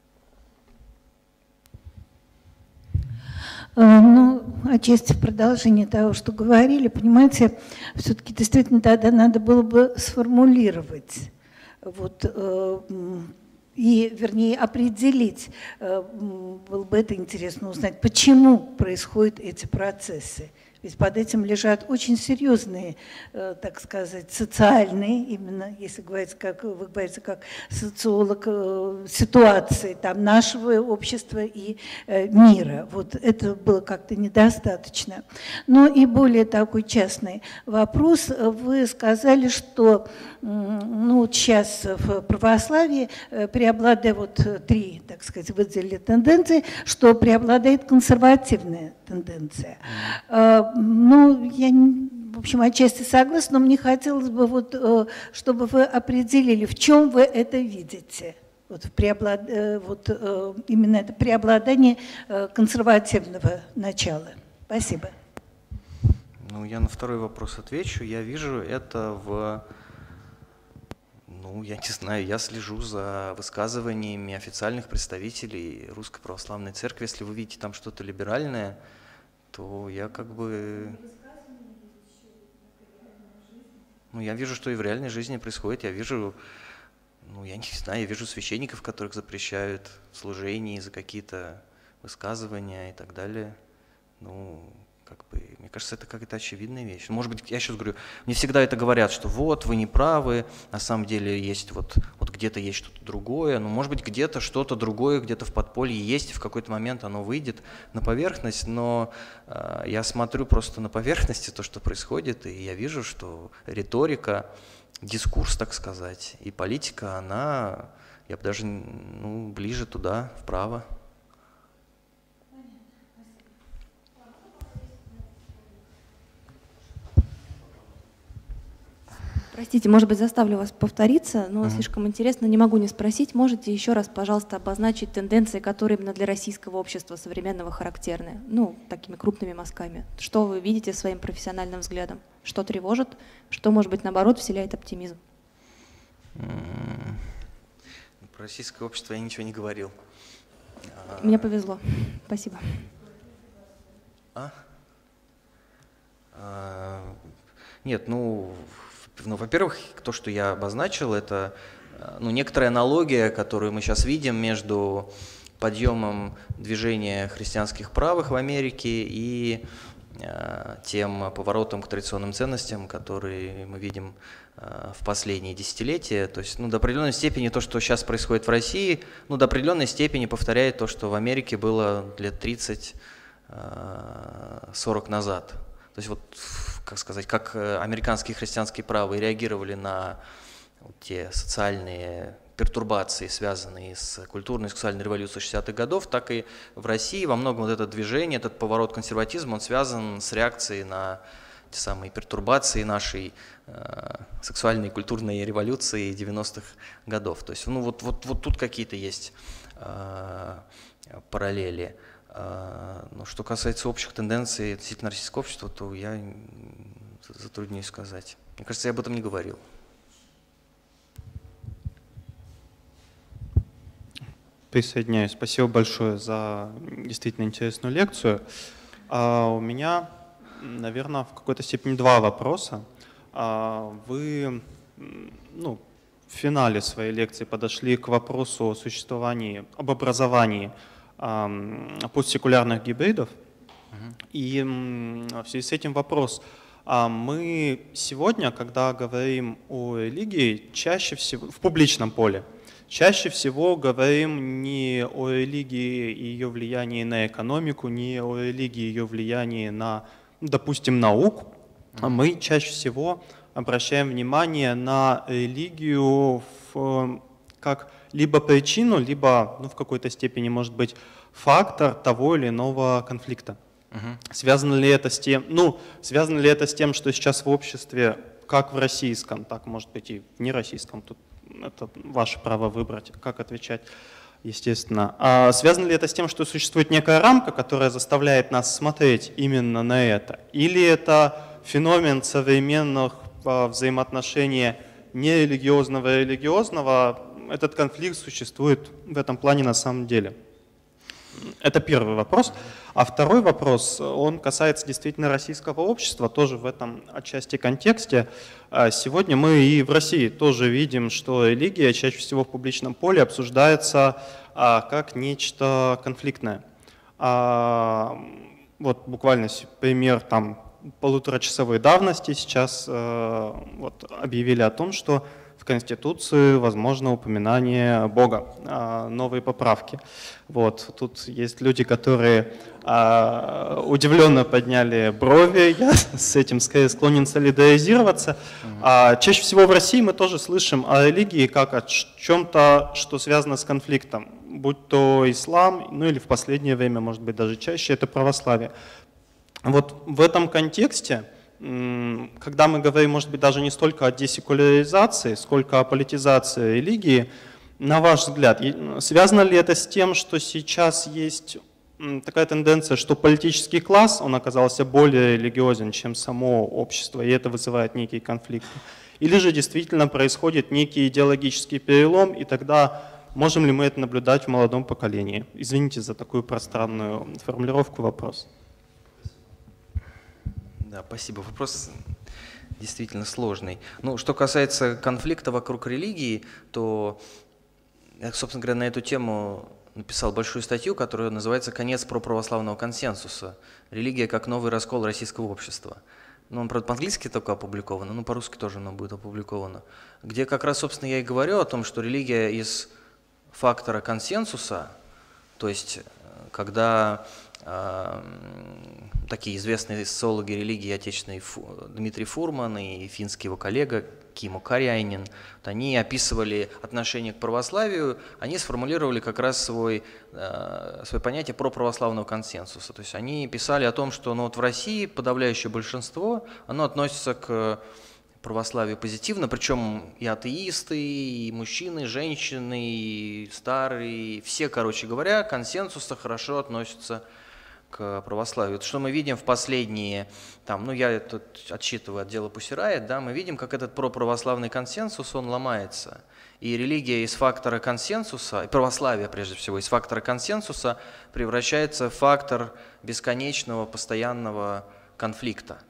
Ну, отчасти в продолжение того, что говорили, понимаете, все-таки действительно тогда надо было бы сформулировать, вот, и, вернее, определить, было бы это интересно узнать, почему происходят эти процессы. Ведь под этим лежат очень серьезные, так сказать, социальные, именно, если говорить, как вы говорите, как социолог, ситуации там, нашего общества и мира. Вот это было как-то недостаточно. Но и более такой частный вопрос. Вы сказали, что ну, вот сейчас в православии преобладает, вот три, так сказать, выделили тенденции, что преобладает консервативная тенденция. Ну, я, в общем, отчасти согласна, но мне хотелось бы, вот, чтобы вы определили, в чем вы это видите. Вот, в преоблад... вот именно это преобладание консервативного начала. Спасибо.
Ну, я на второй вопрос отвечу. Я вижу это в... Ну, я не знаю, я слежу за высказываниями официальных представителей Русской Православной Церкви. Если вы видите там что-то либеральное, то я как бы... Ну, я вижу, что и в реальной жизни происходит. Я вижу, ну, я не знаю, я вижу священников, которых запрещают в служении за какие-то высказывания и так далее. Ну, как бы, мне кажется, это какая-то очевидная вещь. Может быть, я сейчас говорю, мне всегда это говорят, что вот, вы не правы, на самом деле есть вот, вот где-то есть что-то другое, но может быть, где-то что-то другое, где-то в подполье есть, и в какой-то момент оно выйдет на поверхность, но э, я смотрю просто на поверхности то, что происходит, и я вижу, что риторика, дискурс, так сказать, и политика, она, я бы даже, ну, ближе туда, вправо.
Простите, может быть, заставлю вас повториться, но
Mm-hmm.
слишком интересно, не могу не спросить. Можете еще раз, пожалуйста, обозначить тенденции, которые именно для российского общества современного характерны? Ну, такими крупными мазками. Что вы видите своим профессиональным взглядом? Что тревожит? Что, может быть, наоборот, вселяет оптимизм?
Mm-hmm. Про российское общество я ничего не говорил.
Мне повезло. Спасибо.
А? Нет, ну, ну, во-первых, то, что я обозначил, это ну, некоторая аналогия, которую мы сейчас видим между подъемом движения христианских правых в Америке и э, тем поворотом к традиционным ценностям, которые мы видим э, в последние десятилетия. То есть ну, до определенной степени то, что сейчас происходит в России, ну, до определенной степени повторяет то, что в Америке было лет тридцать-сорок назад. То есть вот, как сказать, как американские христианские правые реагировали на вот те социальные пертурбации, связанные с культурной и сексуальной революцией шестидесятых годов, так и в России во многом вот это движение, этот поворот консерватизма, он связан с реакцией на те самые пертурбации нашей э, сексуальной и культурной революции девяностых годов. То есть ну, вот, вот, вот тут какие-то есть э, параллели. Э, но что касается общих тенденций относительно российского общества, то я затруднюсь сказать. Мне кажется, я об этом не говорил.
Присоединяюсь. Спасибо большое за действительно интересную лекцию. А у меня, наверное, в какой-то степени два вопроса. А вы ну, в финале своей лекции подошли к вопросу о существовании, об образовании а, постсекулярных гибридов. Uh-huh. И в связи с этим вопрос. А мы сегодня, когда говорим о религии, чаще всего в публичном поле, чаще всего говорим не о религии и ее влиянии на экономику, не о религии и ее влиянии на, допустим, науку, а мы чаще всего обращаем внимание на религию в, как либо причину, либо ну, в какой-то степени, может быть, фактор того или иного конфликта. Uh-huh. Связано ли это с тем, ну, связано ли это с тем, что сейчас в обществе, как в российском, так может быть и в нероссийском, тут это ваше право выбрать, как отвечать, естественно. А связано ли это с тем, что существует некая рамка, которая заставляет нас смотреть именно на это? Или это феномен современных взаимоотношений нерелигиозного и религиозного? Этот конфликт существует в этом плане на самом деле. Это первый вопрос. А второй вопрос, он касается действительно российского общества, тоже в этом отчасти контексте. Сегодня мы и в России тоже видим, что религия чаще всего в публичном поле обсуждается как нечто конфликтное. Вот буквально пример там полуторачасовой давности сейчас вот, объявили о том, что в Конституции возможно упоминание Бога, новые поправки. Вот. Тут есть люди, которые а, удивленно подняли брови, я с этим скорее склонен солидаризироваться. Mm-hmm. А, чаще всего в России мы тоже слышим о религии как о чем-то, что связано с конфликтом, будь то ислам, ну или в последнее время, может быть, даже чаще, это православие. Вот в этом контексте, когда мы говорим, может быть, даже не столько о десекуляризации, сколько о политизации религии, на ваш взгляд, связано ли это с тем, что сейчас есть такая тенденция, что политический класс, он оказался более религиозен, чем само общество, и это вызывает некие конфликты? Или же действительно происходит некий идеологический перелом, и тогда можем ли мы это наблюдать в молодом поколении? Извините за такую пространную формулировку вопроса.
Да, спасибо. Вопрос действительно сложный. Ну, что касается конфликта вокруг религии, то я, собственно говоря, на эту тему написал большую статью, которая называется «Конец проправославного консенсуса. Религия как новый раскол российского общества». Ну, он, правда, по-английски только опубликовано, но по-русски тоже оно будет опубликовано. Где как раз, собственно, я и говорю о том, что религия из фактора консенсуса, то есть когда э, такие известные социологи религии отечественные Дмитрий Фурман и финский его коллега Кимо Каряйнин, вот они описывали отношение к православию, они сформулировали как раз свой, э, свое понятие проправославного консенсуса. То есть они писали о том, что ну, вот в России подавляющее большинство, оно относится к православию позитивно, причем и атеисты, и мужчины, и женщины, и старые, все, короче говоря, консенсуса хорошо относятся к православию. Что мы видим в последние, там, ну я тут отсчитываю от дела Пусирает, да, мы видим, как этот проправославный консенсус, он ломается. И религия из фактора консенсуса, и православие прежде всего, из фактора консенсуса превращается в фактор бесконечного, постоянного конфликта.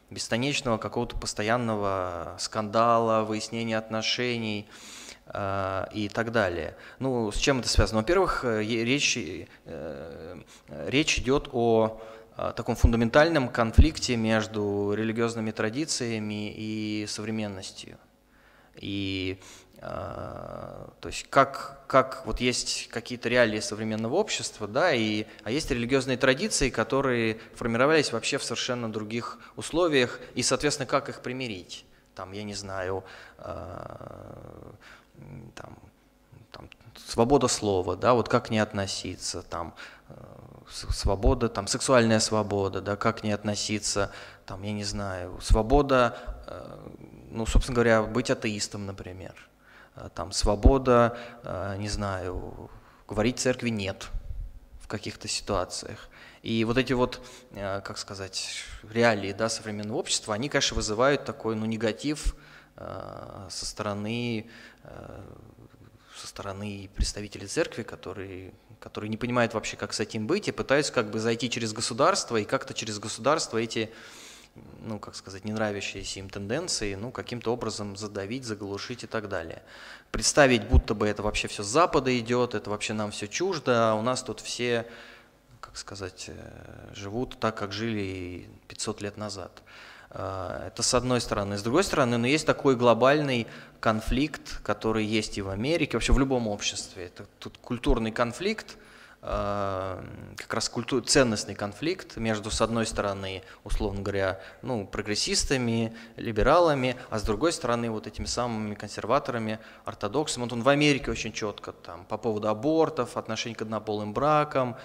бесконечного какого-то постоянного скандала, выяснения отношений э, и так далее. Ну, с чем это связано? Во-первых, речь, э, речь идет о таком фундаментальном конфликте между религиозными традициями и современностью. И э, то есть как, как вот есть какие-то реалии современного общества, да, и, а есть религиозные традиции, которые формировались вообще в совершенно других условиях, и, соответственно, как их примирить? Там, я не знаю, э, там, там, свобода слова, да, вот как не относиться, там, э, свобода, там, сексуальная свобода, да, как не относиться, там, я не знаю, свобода, э, ну, собственно говоря, быть атеистом, например, э, там, свобода, э, не знаю, говорить церкви нет в каких-то ситуациях. И вот эти вот, э, как сказать, реалии, да, современного общества, они, конечно, вызывают такой, ну, негатив э, со стороны, э, со стороны представителей церкви, которые которые не понимают вообще, как с этим быть, и пытаются как бы зайти через государство, и как-то через государство эти, ну, как сказать, не нравящиеся им тенденции, ну, каким-то образом задавить, заглушить и так далее. Представить, будто бы это вообще все с Запада идет, это вообще нам все чуждо, а у нас тут все, как сказать, живут так, как жили пятьсот лет назад. Это с одной стороны. С другой стороны, но есть такой глобальный конфликт, который есть и в Америке, вообще в любом обществе. Это тут культурный конфликт, как раз культур, ценностный конфликт между, с одной стороны, условно говоря, ну, прогрессистами, либералами, а с другой стороны, вот этими самыми консерваторами, ортодоксами. Вот он в Америке очень четко там, по поводу абортов, отношений к однополым бракам,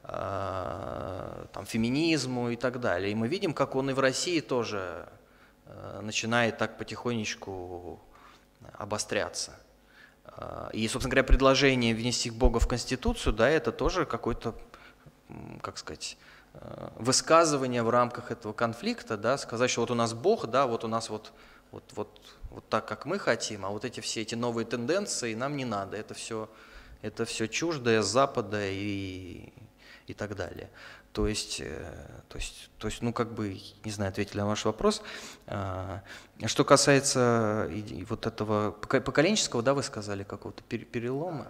там, феминизму и так далее. И мы видим, как он и в России тоже начинает так потихонечку обостряться. И, собственно говоря, предложение внести Бога в Конституцию, да, это тоже какое-то, как сказать, высказывание в рамках этого конфликта, да, сказать, что вот у нас Бог, да, вот у нас вот, вот, вот, вот так, как мы хотим, а вот эти все эти новые тенденции нам не надо, это все, это все чуждое с Запада и и так далее. То есть, то есть, то есть, ну, как бы, не знаю, ответили на ваш вопрос. Что касается вот этого поколенческого, да, вы сказали, какого-то перелома?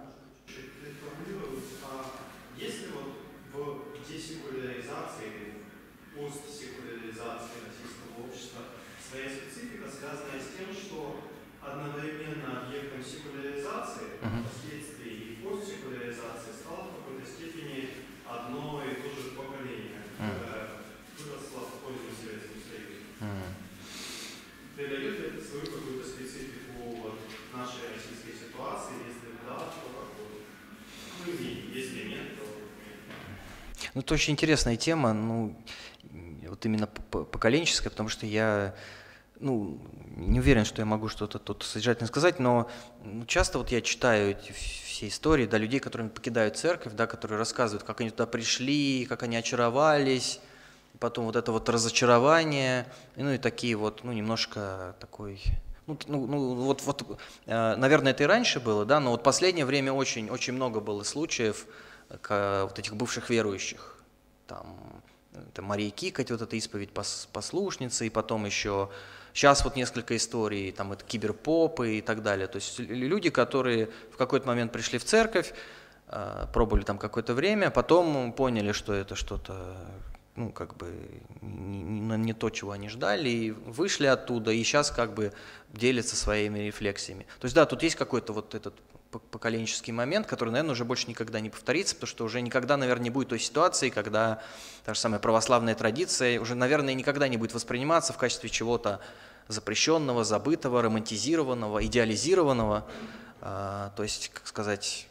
Если вот в десекуляризации, постсекуляризации российского общества своя специфика, связанная с тем, что одновременно объектом секуляризации, впоследствии и постсекуляризации стало в какой-то степени одно и то же поколение, которое выросло в пользу Советского Союза. Придает ли это свою какую-то специфику вот, нашей российской ситуации? Если да, то какую? Ну и если нет, то...
Ну, это очень интересная тема, ну, вот именно поколенческая, потому что я, ну, не уверен, что я могу что-то тут содержательно сказать, но ну, часто вот я читаю эти все истории, да, людей, которые покидают церковь, да, которые рассказывают, как они туда пришли, как они очаровались, потом вот это вот разочарование, ну и такие вот, ну, немножко такой, ну, ну, ну вот, вот, наверное, это и раньше было, да, но вот последнее время очень, очень много было случаев вот этих бывших верующих, там, это Мария Кикоть, вот эта исповедь послушницы, и потом еще, сейчас вот несколько историй, там это киберпопы и так далее. То есть люди, которые в какой-то момент пришли в церковь, пробовали там какое-то время, потом поняли, что это что-то, ну, как бы не, не, не то, чего они ждали, и вышли оттуда, и сейчас как бы делятся своими рефлексиями. То есть да, тут есть какой-то вот этот поколенческий момент, который, наверное, уже больше никогда не повторится, потому что уже никогда, наверное, не будет той ситуации, когда та же самая православная традиция уже, наверное, никогда не будет восприниматься в качестве чего-то запрещенного, забытого, романтизированного, идеализированного. А, то есть, как сказать,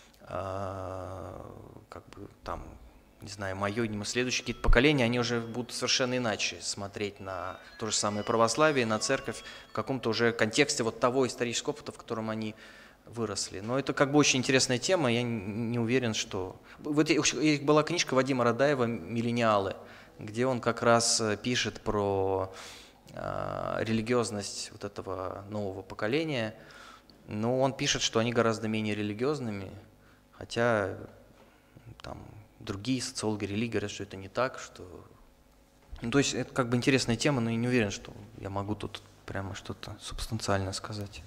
а, как бы там, не знаю, мое, не следующие какие-то поколения, они уже будут совершенно иначе смотреть на то же самое православие, на церковь в каком-то уже контексте вот того исторического опыта, в котором они выросли. Но это как бы очень интересная тема, я не уверен, что... Вот была книжка Вадима Радаева «Миллениалы», где он как раз пишет про э, религиозность вот этого нового поколения. Но он пишет, что они гораздо менее религиозными, хотя там другие социологи религии говорят, что это не так, что Ну, то есть это как бы интересная тема, но я не уверен, что я могу тут прямо что-то субстанциальное сказать.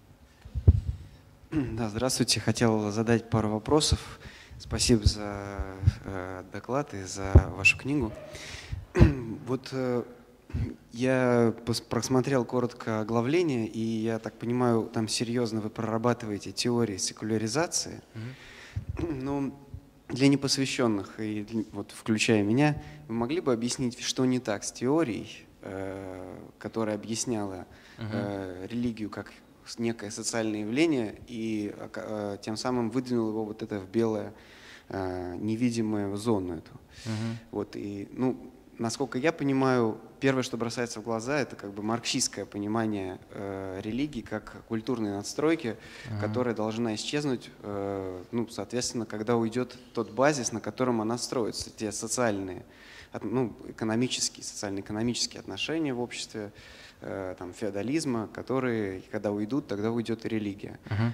Да, здравствуйте. Хотел задать пару вопросов. Спасибо за э, доклад и за вашу книгу. Вот э, я просмотрел коротко оглавление, и я так понимаю, там серьезно вы прорабатываете теории секуляризации. Mm-hmm. Но для непосвященных, и вот включая меня, вы могли бы объяснить, что не так с теорией, э, которая объясняла э, религию как некое социальное явление, и э, тем самым выдвинул его вот это в белое, э, невидимую зону эту. Uh-huh. Вот, и, ну, насколько я понимаю, первое, что бросается в глаза, это как бы марксистское понимание э, религии как культурной надстройки, uh-huh. которая должна исчезнуть, э, ну, соответственно, когда уйдет тот базис, на котором она строится, те социальные, ну, экономические, социально-экономические отношения в обществе, там, феодализма, которые, когда уйдут, тогда уйдет и религия. Uh-huh.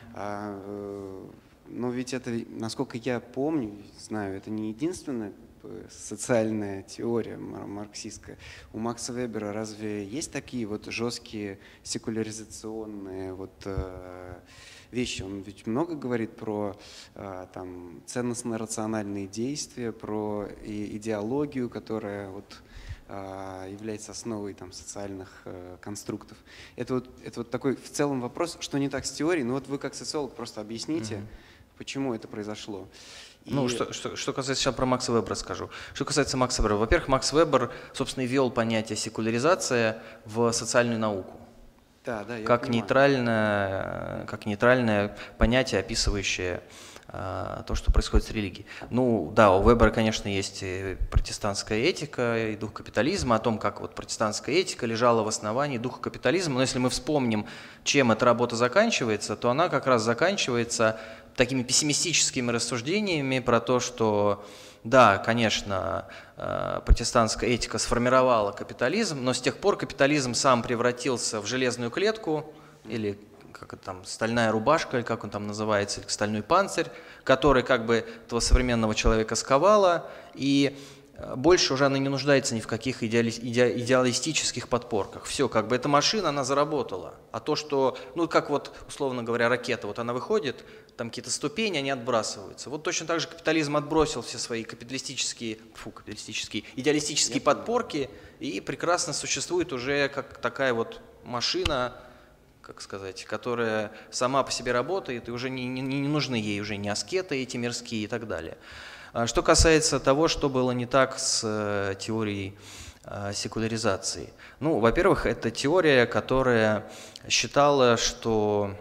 а, но ведь это, насколько я помню, знаю, это не единственная социальная теория марксистская. У Макса Вебера разве есть такие вот жесткие секуляризационные вот, э, вещи? Он ведь много говорит про э, там, ценностно-рациональные действия, про и, идеологию, которая вот, является основой там, социальных э, конструктов. Это вот, это вот такой в целом вопрос, что не так с теорией, но вот вы как социолог просто объясните, mm-hmm. почему это произошло. И...
Ну, что, что, что касается, сейчас про Макса Вебера скажу. Что касается Макса Вебера, во-первых, Макс Вебер, собственно, и ввел понятие секуляризация в социальную науку.
Да, да, я
как нейтральное, как нейтральное понятие, описывающее то, что происходит с религией. Ну да, у Вебера, конечно, есть и протестантская этика, и дух капитализма, о том, как вот протестантская этика лежала в основании духа капитализма. Но если мы вспомним, чем эта работа заканчивается, то она как раз заканчивается такими пессимистическими рассуждениями про то, что да, конечно, протестантская этика сформировала капитализм, но с тех пор капитализм сам превратился в железную клетку или как это там, стальная рубашка, или как он там называется, или стальной панцирь, который как бы этого современного человека сковала, и больше уже она не нуждается ни в каких идеали, иде, идеалистических подпорках. Все, как бы эта машина, она заработала. А то, что, ну как вот, условно говоря, ракета, вот она выходит, там какие-то ступени, они отбрасываются. Вот точно так же капитализм отбросил все свои капиталистические, фу, капиталистические, идеалистические Я подпорки, и прекрасно существует уже как такая вот машина, как сказать, которая сама по себе работает, и уже не, не, не нужны ей уже ни аскеты эти мирские и так далее. Что касается того, что было не так с э, теорией э, секуляризации. Ну, во-первых, это теория, которая считала, что,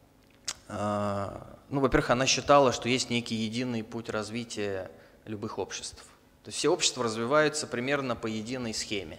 э, ну, во-первых, она считала, что есть некий единый путь развития любых обществ. То есть все общества развиваются примерно по единой схеме.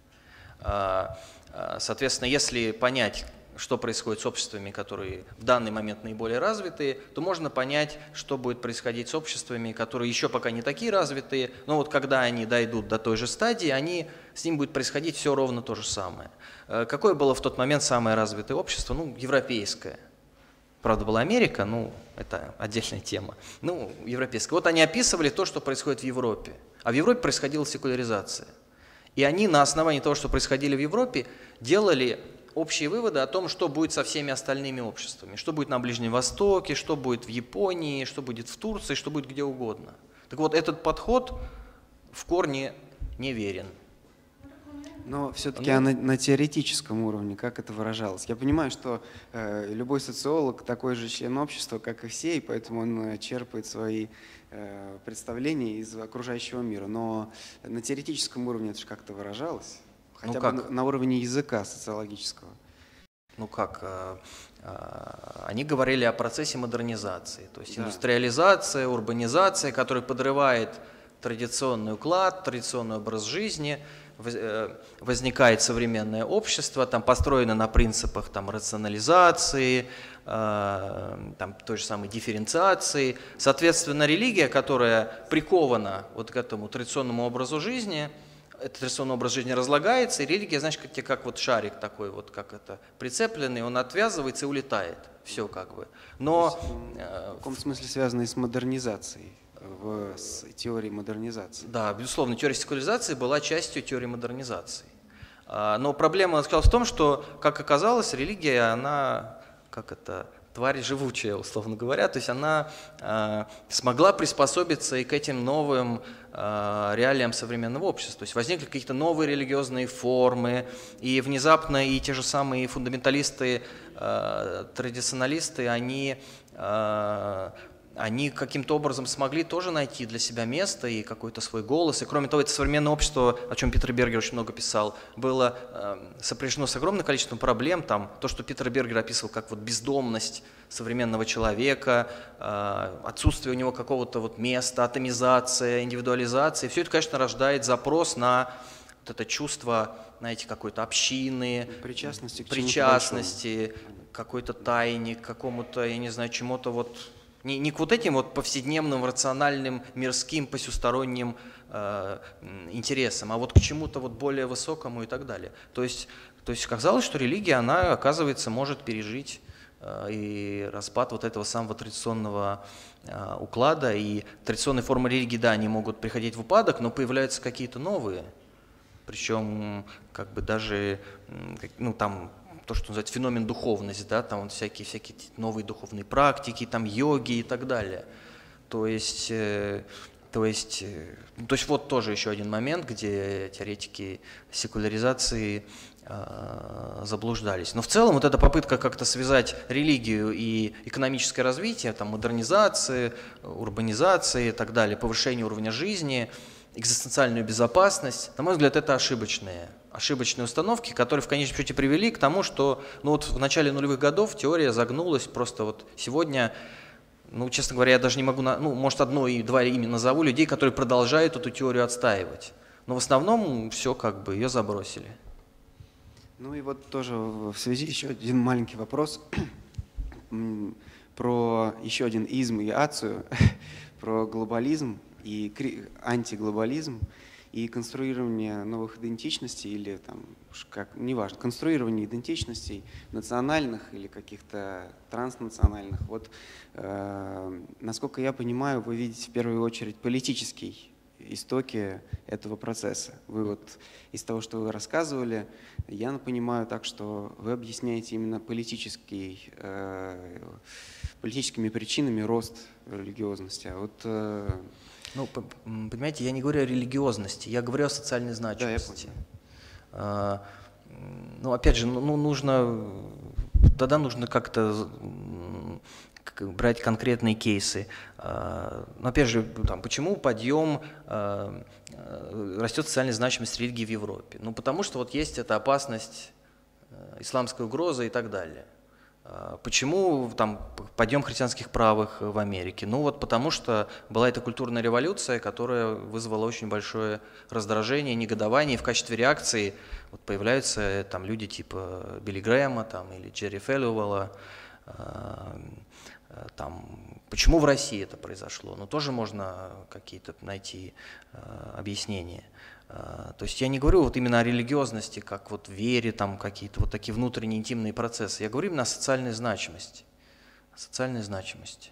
Э, э, соответственно, если понять, что происходит с обществами, которые в данный момент наиболее развитые, то можно понять, что будет происходить с обществами, которые еще пока не такие развитые, но вот когда они дойдут до той же стадии, они, с ним будет происходить все ровно то же самое. Какое было в тот момент самое развитое общество? Ну, европейское. Правда, была Америка, ну, это отдельная тема. Ну, европейское. Вот они описывали то, что происходит в Европе. А в Европе происходила секуляризация. И они на основании того, что происходило в Европе, делали общие выводы о том, что будет со всеми остальными обществами, что будет на Ближнем Востоке, что будет в Японии, что будет в Турции, что будет где угодно. Так вот, этот подход в корне неверен.
Но все-таки ну, на, на теоретическом уровне, как это выражалось? Я понимаю, что э, любой социолог такой же член общества, как и все, и поэтому он черпает свои э, представления из окружающего мира. Но на теоретическом уровне это же как-то выражалось? Хотя ну, бы как? На уровне языка социологического.
Ну как? Э, э, они говорили о процессе модернизации, то есть да. индустриализация, урбанизация, которая подрывает традиционный уклад, традиционный образ жизни. Возникает современное общество, там построено на принципах там, рационализации, э, там, той же самой дифференциации. Соответственно, религия, которая прикована вот к этому традиционному образу жизни, этот традиционный образ жизни разлагается, и религия, знаешь, как, как вот шарик такой, вот как это, прицепленный, он отвязывается и улетает. Все как бы. Но,
в каком смысле связано и с модернизацией? в теории модернизации.
Да, безусловно, теория секуляризации была частью теории модернизации. Но проблема заключалась в том, что, как оказалось, религия, она, как это, тварь живучая, условно говоря, то есть она э, смогла приспособиться и к этим новым э, реалиям современного общества. То есть возникли какие-то новые религиозные формы, и внезапно и те же самые фундаменталисты, э, традиционалисты, они... Э, они каким-то образом смогли тоже найти для себя место и какой-то свой голос. И кроме того, это современное общество, о чем Питер Бергер очень много писал, было э, сопряжено с огромным количеством проблем. Там, то, что Питер Бергер описывал как вот бездомность современного человека, э, отсутствие у него какого-то вот места, атомизация, индивидуализация. Все это, конечно, рождает запрос на вот это чувство, знаете, какой-то общины,
причастности, к
причастности какой-то тайне, к какому-то, я не знаю, чему-то вот... Не, не к вот этим вот повседневным, рациональным, мирским, посюсторонним э, интересам, а вот к чему-то вот более высокому и так далее. То есть, то есть оказалось, что религия, она, оказывается, может пережить э, и распад вот этого самого традиционного э, уклада. И традиционные формы религии, да, они могут приходить в упадок, но появляются какие-то новые. Причем как бы даже, ну там... то, что называется феномен духовность, да, там вот всякие, всякие новые духовные практики, там йоги и так далее. То есть, э, то есть, э, то есть вот тоже еще один момент, где теоретики секуляризации э, заблуждались. Но в целом вот эта попытка как-то связать религию и экономическое развитие, там, модернизации, урбанизации и так далее, повышение уровня жизни, экзистенциальную безопасность, на мой взгляд, это ошибочные, ошибочные установки, которые в конечном счете привели к тому, что ну вот в начале нулевых годов теория загнулась просто вот сегодня, ну, честно говоря, я даже не могу, ну, может, одно и два имя назову людей, которые продолжают эту теорию отстаивать. Но в основном все как бы ее забросили.
Ну и вот тоже в связи еще один маленький вопрос про еще один изм и ацию, про глобализм и антиглобализм и конструирование новых идентичностей или там, как, неважно, конструирование идентичностей национальных или каких-то транснациональных. Вот, э, насколько я понимаю, вы видите в первую очередь политический истоки этого процесса. Вы вот из того, что вы рассказывали, я понимаю так, что вы объясняете именно политический, э, политическими причинами рост религиозности. А вот э,
ну, понимаете, я не говорю о религиозности, я говорю о социальной значимости. Да, ну, опять же, ну, нужно, тогда нужно как-то брать конкретные кейсы. Но опять же, там, почему подъем, растет социальная значимость религии в Европе? Ну, потому что вот есть эта опасность исламской угрозы и так далее. Почему там подъем христианских правых в Америке? Ну вот потому что была эта культурная революция, которая вызвала очень большое раздражение, негодование, и в качестве реакции вот появляются там люди типа Билли Грэма там, или Джерри Феллюэлла. Там, почему в России это произошло? Ну тоже можно какие-то найти объяснения. То есть я не говорю вот именно о религиозности, как вот вере, там какие-то вот такие внутренние интимные процессы. Я говорю именно о социальной значимости. О социальной значимости.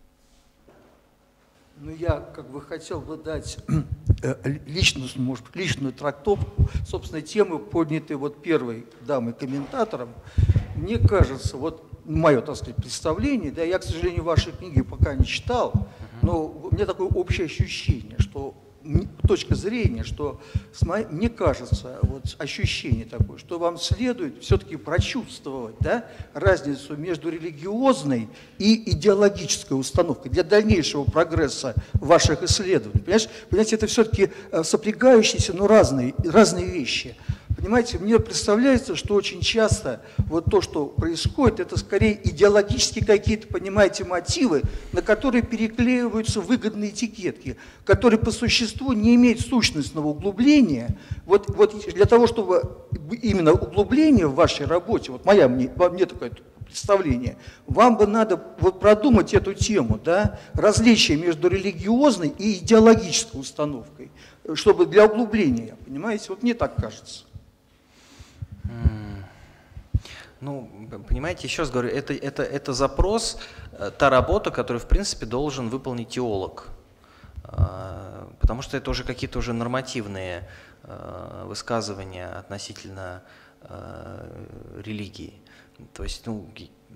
Ну, я как бы хотел бы дать личную, может быть, личную трактовку, собственно, темы, поднятой вот первой дамой-комментатором. Мне кажется, вот мое, так сказать, представление, да, я, к сожалению, ваши книги пока не читал, но у меня такое общее ощущение, что точка зрения, что мне кажется, вот ощущение такое, что вам следует все-таки прочувствовать, да, разницу между религиозной и идеологической установкой для дальнейшего прогресса ваших исследований. Понимаете, Понимаете это все-таки сопрягающиеся, но разные, разные вещи. Понимаете, мне представляется, что очень часто вот то, что происходит, это скорее идеологические какие-то, понимаете, мотивы, на которые переклеиваются выгодные этикетки, которые по существу не имеют сущностного углубления. Вот, вот для того, чтобы именно углубление в вашей работе, вот моя, мне, мне такое представление, вам бы надо вот продумать эту тему, да, различия между религиозной и идеологической установкой, чтобы для углубления, понимаете, вот мне так кажется.
Ну, понимаете, еще раз говорю, это, это, это запрос, та работа, которую, в принципе, должен выполнить теолог. потому что это уже какие-то уже нормативные высказывания относительно религии. То есть, ну,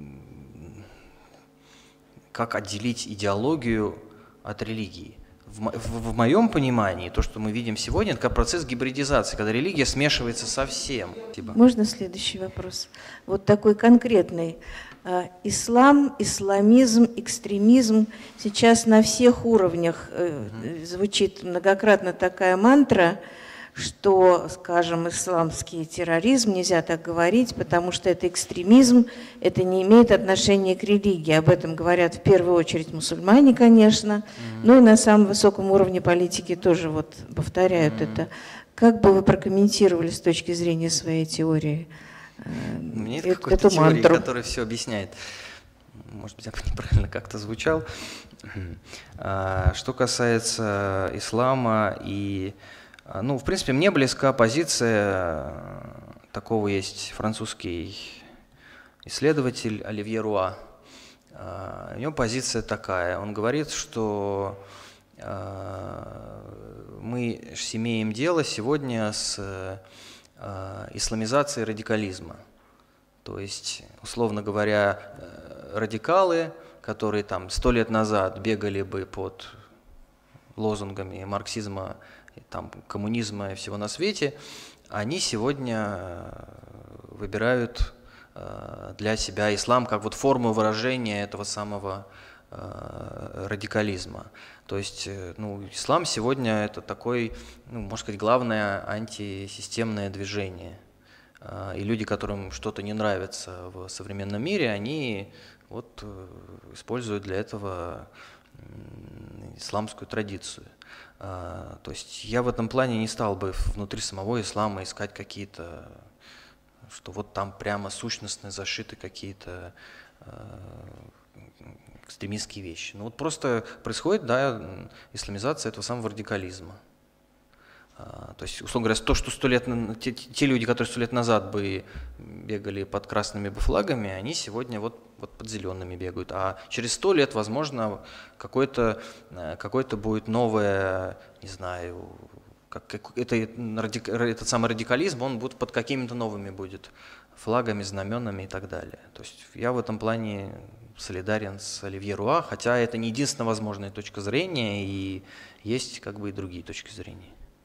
как отделить идеологию от религии? В, в, в моем понимании, то, что мы видим сегодня, это как процесс гибридизации, когда религия смешивается со всем. Спасибо.
Можно следующий вопрос? Вот такой конкретный. Ислам, исламизм, экстремизм. Сейчас на всех уровнях mm-hmm. звучит многократно такая мантра, что, скажем, исламский терроризм, нельзя так говорить, потому что это экстремизм, это не имеет отношения к религии. Об этом говорят в первую очередь мусульмане, конечно, mm-hmm. ну и на самом высоком уровне политики тоже вот повторяют mm-hmm. это. Как бы вы прокомментировали с точки зрения своей теории
Мне
э,
это
эту
теория,
мантру?
которая все объясняет. Может быть, я неправильно как-то звучал. Что касается ислама и... Ну, в принципе, мне близка позиция, такого есть французский исследователь Оливье Руа. У него позиция такая, он говорит, что мы имеем дело сегодня с исламизацией радикализма. То есть, условно говоря, радикалы, которые там сто лет назад бегали бы под лозунгами марксизма, там, коммунизма и всего на свете, они сегодня выбирают для себя ислам как вот форму выражения этого самого радикализма. То есть, ну, ислам сегодня это такой, ну, можно сказать, главное антисистемное движение. И люди, которым что-то не нравится в современном мире, они вот используют для этого исламскую традицию. То есть я в этом плане не стал бы внутри самого ислама искать какие-то, что вот там прямо сущностно зашиты какие-то экстремистские вещи. Ну вот просто происходит, да, исламизация этого самого радикализма. То есть, условно говоря, то, что сто лет, те, те люди, которые сто лет назад бы бегали под красными бы флагами, они сегодня вот, вот под зелеными бегают. А через сто лет, возможно, какое-то какое-то будет новое, не знаю, как, как, это, этот самый радикализм, он будет под какими-то новыми будет флагами, знаменами и так далее. То есть я в этом плане солидарен с Оливье Руа, хотя это не единственная возможная точка зрения, и есть как бы и другие точки зрения.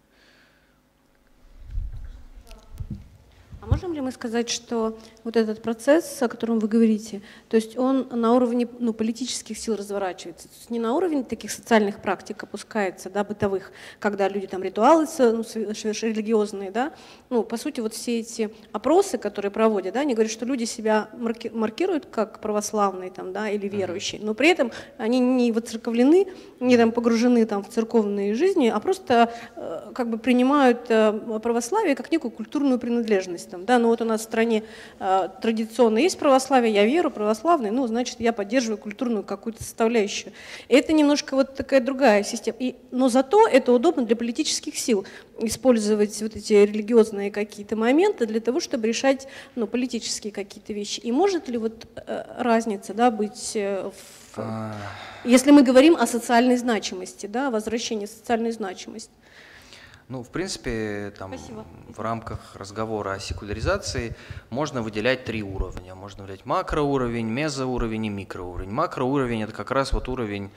А можем ли мы сказать, что вот этот процесс, о котором вы говорите, то есть он на уровне, ну, политических сил разворачивается, то есть не на уровне таких социальных практик опускается, да, бытовых, когда люди там ритуалы, ну, религиозные, да, ну, по сути, вот все эти опросы, которые проводят, да, они говорят, что люди себя марки, маркируют как православные там, да, или верующие, но при этом они не воцерковлены, не там погружены там в церковные жизни, а просто э, как бы принимают э, православие как некую культурную принадлежность. Да, ну вот у нас в стране э, традиционно есть православие, я веру, православный, ну, значит, я поддерживаю культурную какую-то составляющую. И это немножко вот такая другая система. И, но зато это удобно для политических сил использовать вот эти религиозные какие-то моменты для того, чтобы решать, ну, политические какие-то вещи. И может ли вот э, разница, да, быть э, в, а... если мы говорим о социальной значимости, да, возвращении социальной значимости?
Ну, в принципе, там, в рамках разговора о секуляризации можно выделять три уровня. Можно выделять макроуровень, мезоуровень и микроуровень. Макроуровень – это как раз вот уровень,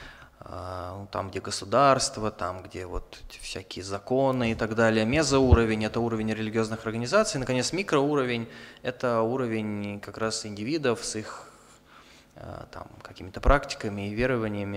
э, там, где государство, там, где вот всякие законы и так далее. Мезоуровень – это уровень религиозных организаций. Наконец, микроуровень – это уровень как раз индивидов с их э, там, какими-то практиками и верованиями.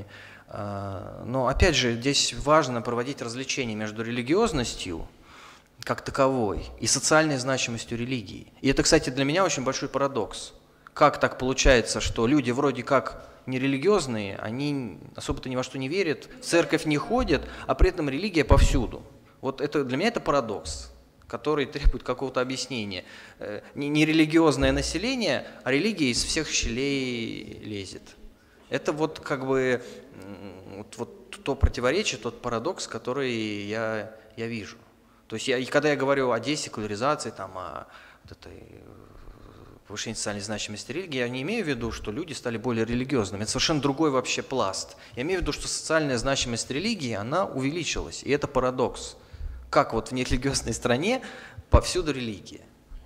Но опять же, здесь важно проводить различение между религиозностью как таковой и социальной значимостью религии. И это, кстати, для меня очень большой парадокс. Как так получается, что люди вроде как нерелигиозные, они особо-то ни во что не верят, в церковь не ходят, а при этом религия повсюду. Вот это, для меня это парадокс, который требует какого-то объяснения. Нерелигиозное население, а религия из всех щелей лезет. Это вот как бы вот, вот то противоречие, тот парадокс, который я, я вижу. То есть я, и когда я говорю о десекуляризации, там, о вот этой повышение социальной значимости религии, я не имею в виду, что люди стали более религиозными. Это совершенно другой вообще пласт. Я имею в виду, что социальная значимость религии, она увеличилась. И это парадокс. Как вот в нерелигиозной стране повсюду религия.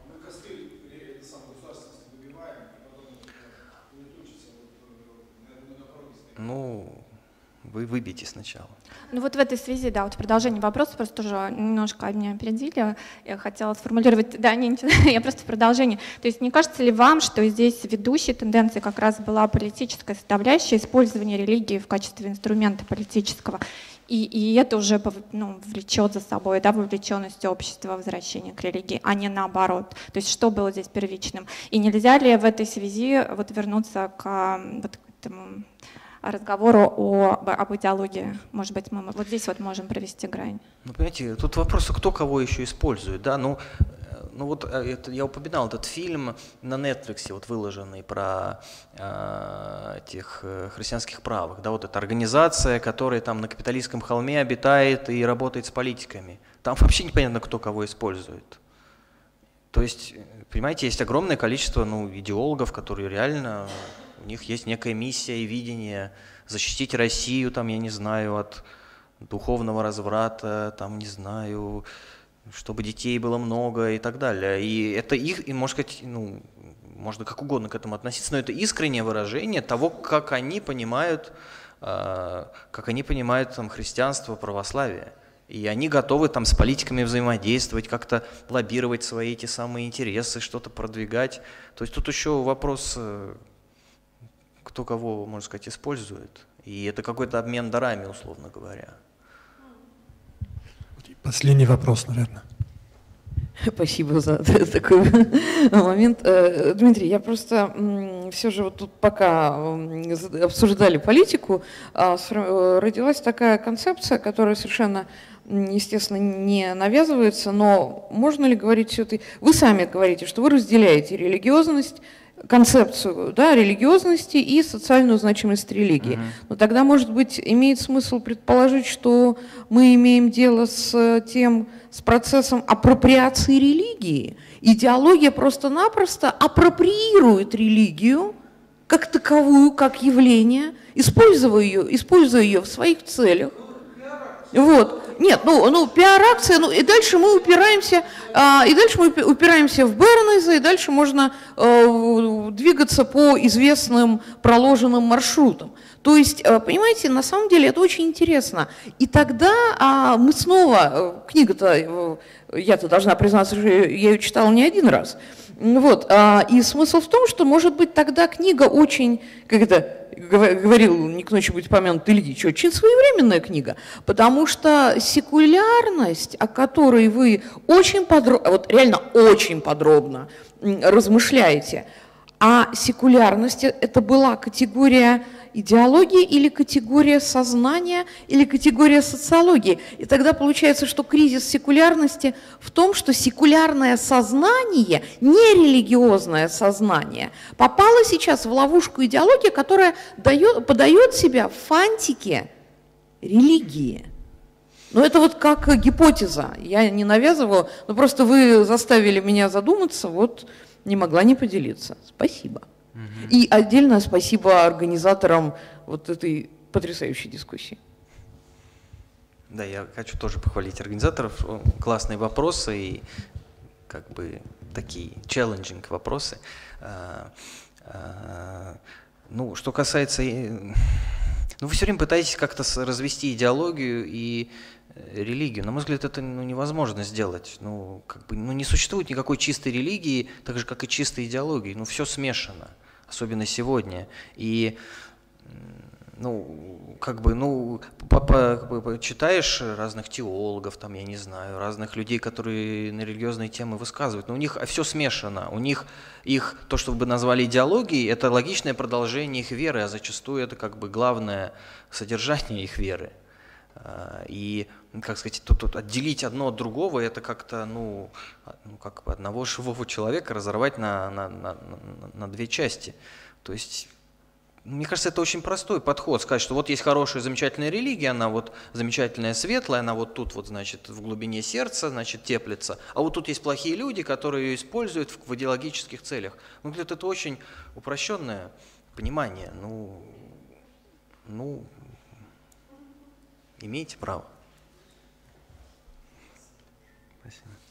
Ну, вы выбейте сначала.
Ну вот в этой связи, да, вот в продолжении вопроса, просто тоже немножко меня опередили, я хотела сформулировать, да, не, я просто в продолжении. То есть не кажется ли вам, что здесь ведущей тенденцией как раз была политическая составляющая, использование религии в качестве инструмента политического, и, и это уже ну, влечет за собой, да, вовлеченность общества, возвращение к религии, а не наоборот. То есть что было здесь первичным? И нельзя ли в этой связи вот вернуться к вот этому разговору о, об идеологии? Может быть, мы вот здесь вот можем провести грань.
Ну, понимаете, тут вопрос, кто кого еще использует, да, ну, ну вот это, я упоминал этот фильм на Netflix, вот выложенный про э, этих христианских правых, да, вот эта организация, которая там на капиталистском холме обитает и работает с политиками. Там вообще непонятно, кто кого использует. То есть, понимаете, есть огромное количество, ну, идеологов, которые реально... У них есть некая миссия и видение защитить Россию, там, я не знаю, от духовного разврата, там, не знаю, чтобы детей было много и так далее. И это их, и, можно сказать, ну, можно как угодно к этому относиться, но это искреннее выражение того, как они понимают, э, как они понимают там, христианство, православие. И они готовы там с политиками взаимодействовать, как-то лоббировать свои эти самые интересы, что-то продвигать. То есть тут еще вопрос... кто кого, можно сказать, использует. И это какой-то обмен дарами, условно говоря.
Последний вопрос, наверное.
Спасибо за такой момент. Дмитрий, я просто все же вот тут пока обсуждали политику, родилась такая концепция, которая совершенно, естественно, не навязывается, но можно ли говорить все-таки... Вы сами говорите, что вы разделяете религиозность, концепцию, да, религиозности и социальную значимость религии. Uh-huh. Но тогда, может быть, имеет смысл предположить, что мы имеем дело с тем, с процессом апроприации религии. Идеология просто-напросто апроприирует религию как таковую, как явление, используя ее, используя ее в своих целях. Вот. Нет, ну, ну пиар-акция, ну и дальше мы упираемся, а, и дальше мы упираемся в Бернеса, и дальше можно а, двигаться по известным проложенным маршрутам. То есть, а, понимаете, на самом деле это очень интересно. И тогда а, мы снова, книга-то, я-то должна признаться, что я ее читала не один раз. Вот, а, и смысл в том, что, может быть, тогда книга очень, как это, говорил не к ночи будет помянут Ильич, очень своевременная книга, потому что секулярность, о которой вы очень подробно, вот реально очень подробно размышляете, а секулярность это была категория идеологии или категория сознания или категория социологии. И тогда получается, что кризис секулярности в том, что секулярное сознание, нерелигиозное сознание, попало сейчас в ловушку идеологии, которая дает, подает себя в фантике религии. Но это вот как гипотеза. Я не навязывала, но просто вы заставили меня задуматься, вот не могла не поделиться. Спасибо. И отдельное спасибо организаторам вот этой потрясающей дискуссии.
Да, я хочу тоже похвалить организаторов. Классные вопросы и как бы такие challenging вопросы. Ну, что касается... Ну, вы все время пытаетесь как-то развести идеологию и религию. На мой взгляд, это ну, невозможно сделать. Ну, как бы, ну, не существует никакой чистой религии, так же, как и чистой идеологии. Ну, все смешано, особенно сегодня. И, ну, как бы, ну, читаешь разных теологов, там, я не знаю, разных людей, которые на религиозные темы высказывают, но у них все смешано. У них их, то, что вы бы назвали идеологией, это логичное продолжение их веры, а зачастую это как бы главное содержание их веры. И, как сказать, тут, тут отделить одно от другого, это как-то, ну, ну, как бы одного живого человека разорвать на, на, на, на две части. То есть Мне кажется, это очень простой подход, сказать, что вот есть хорошая, замечательная религия, она вот замечательная, светлая, она вот тут вот, значит, в глубине сердца, значит, теплится, а вот тут есть плохие люди, которые ее используют в, в идеологических целях. Ну, это, это очень упрощенное понимание, ну, ну, имеете право. Спасибо.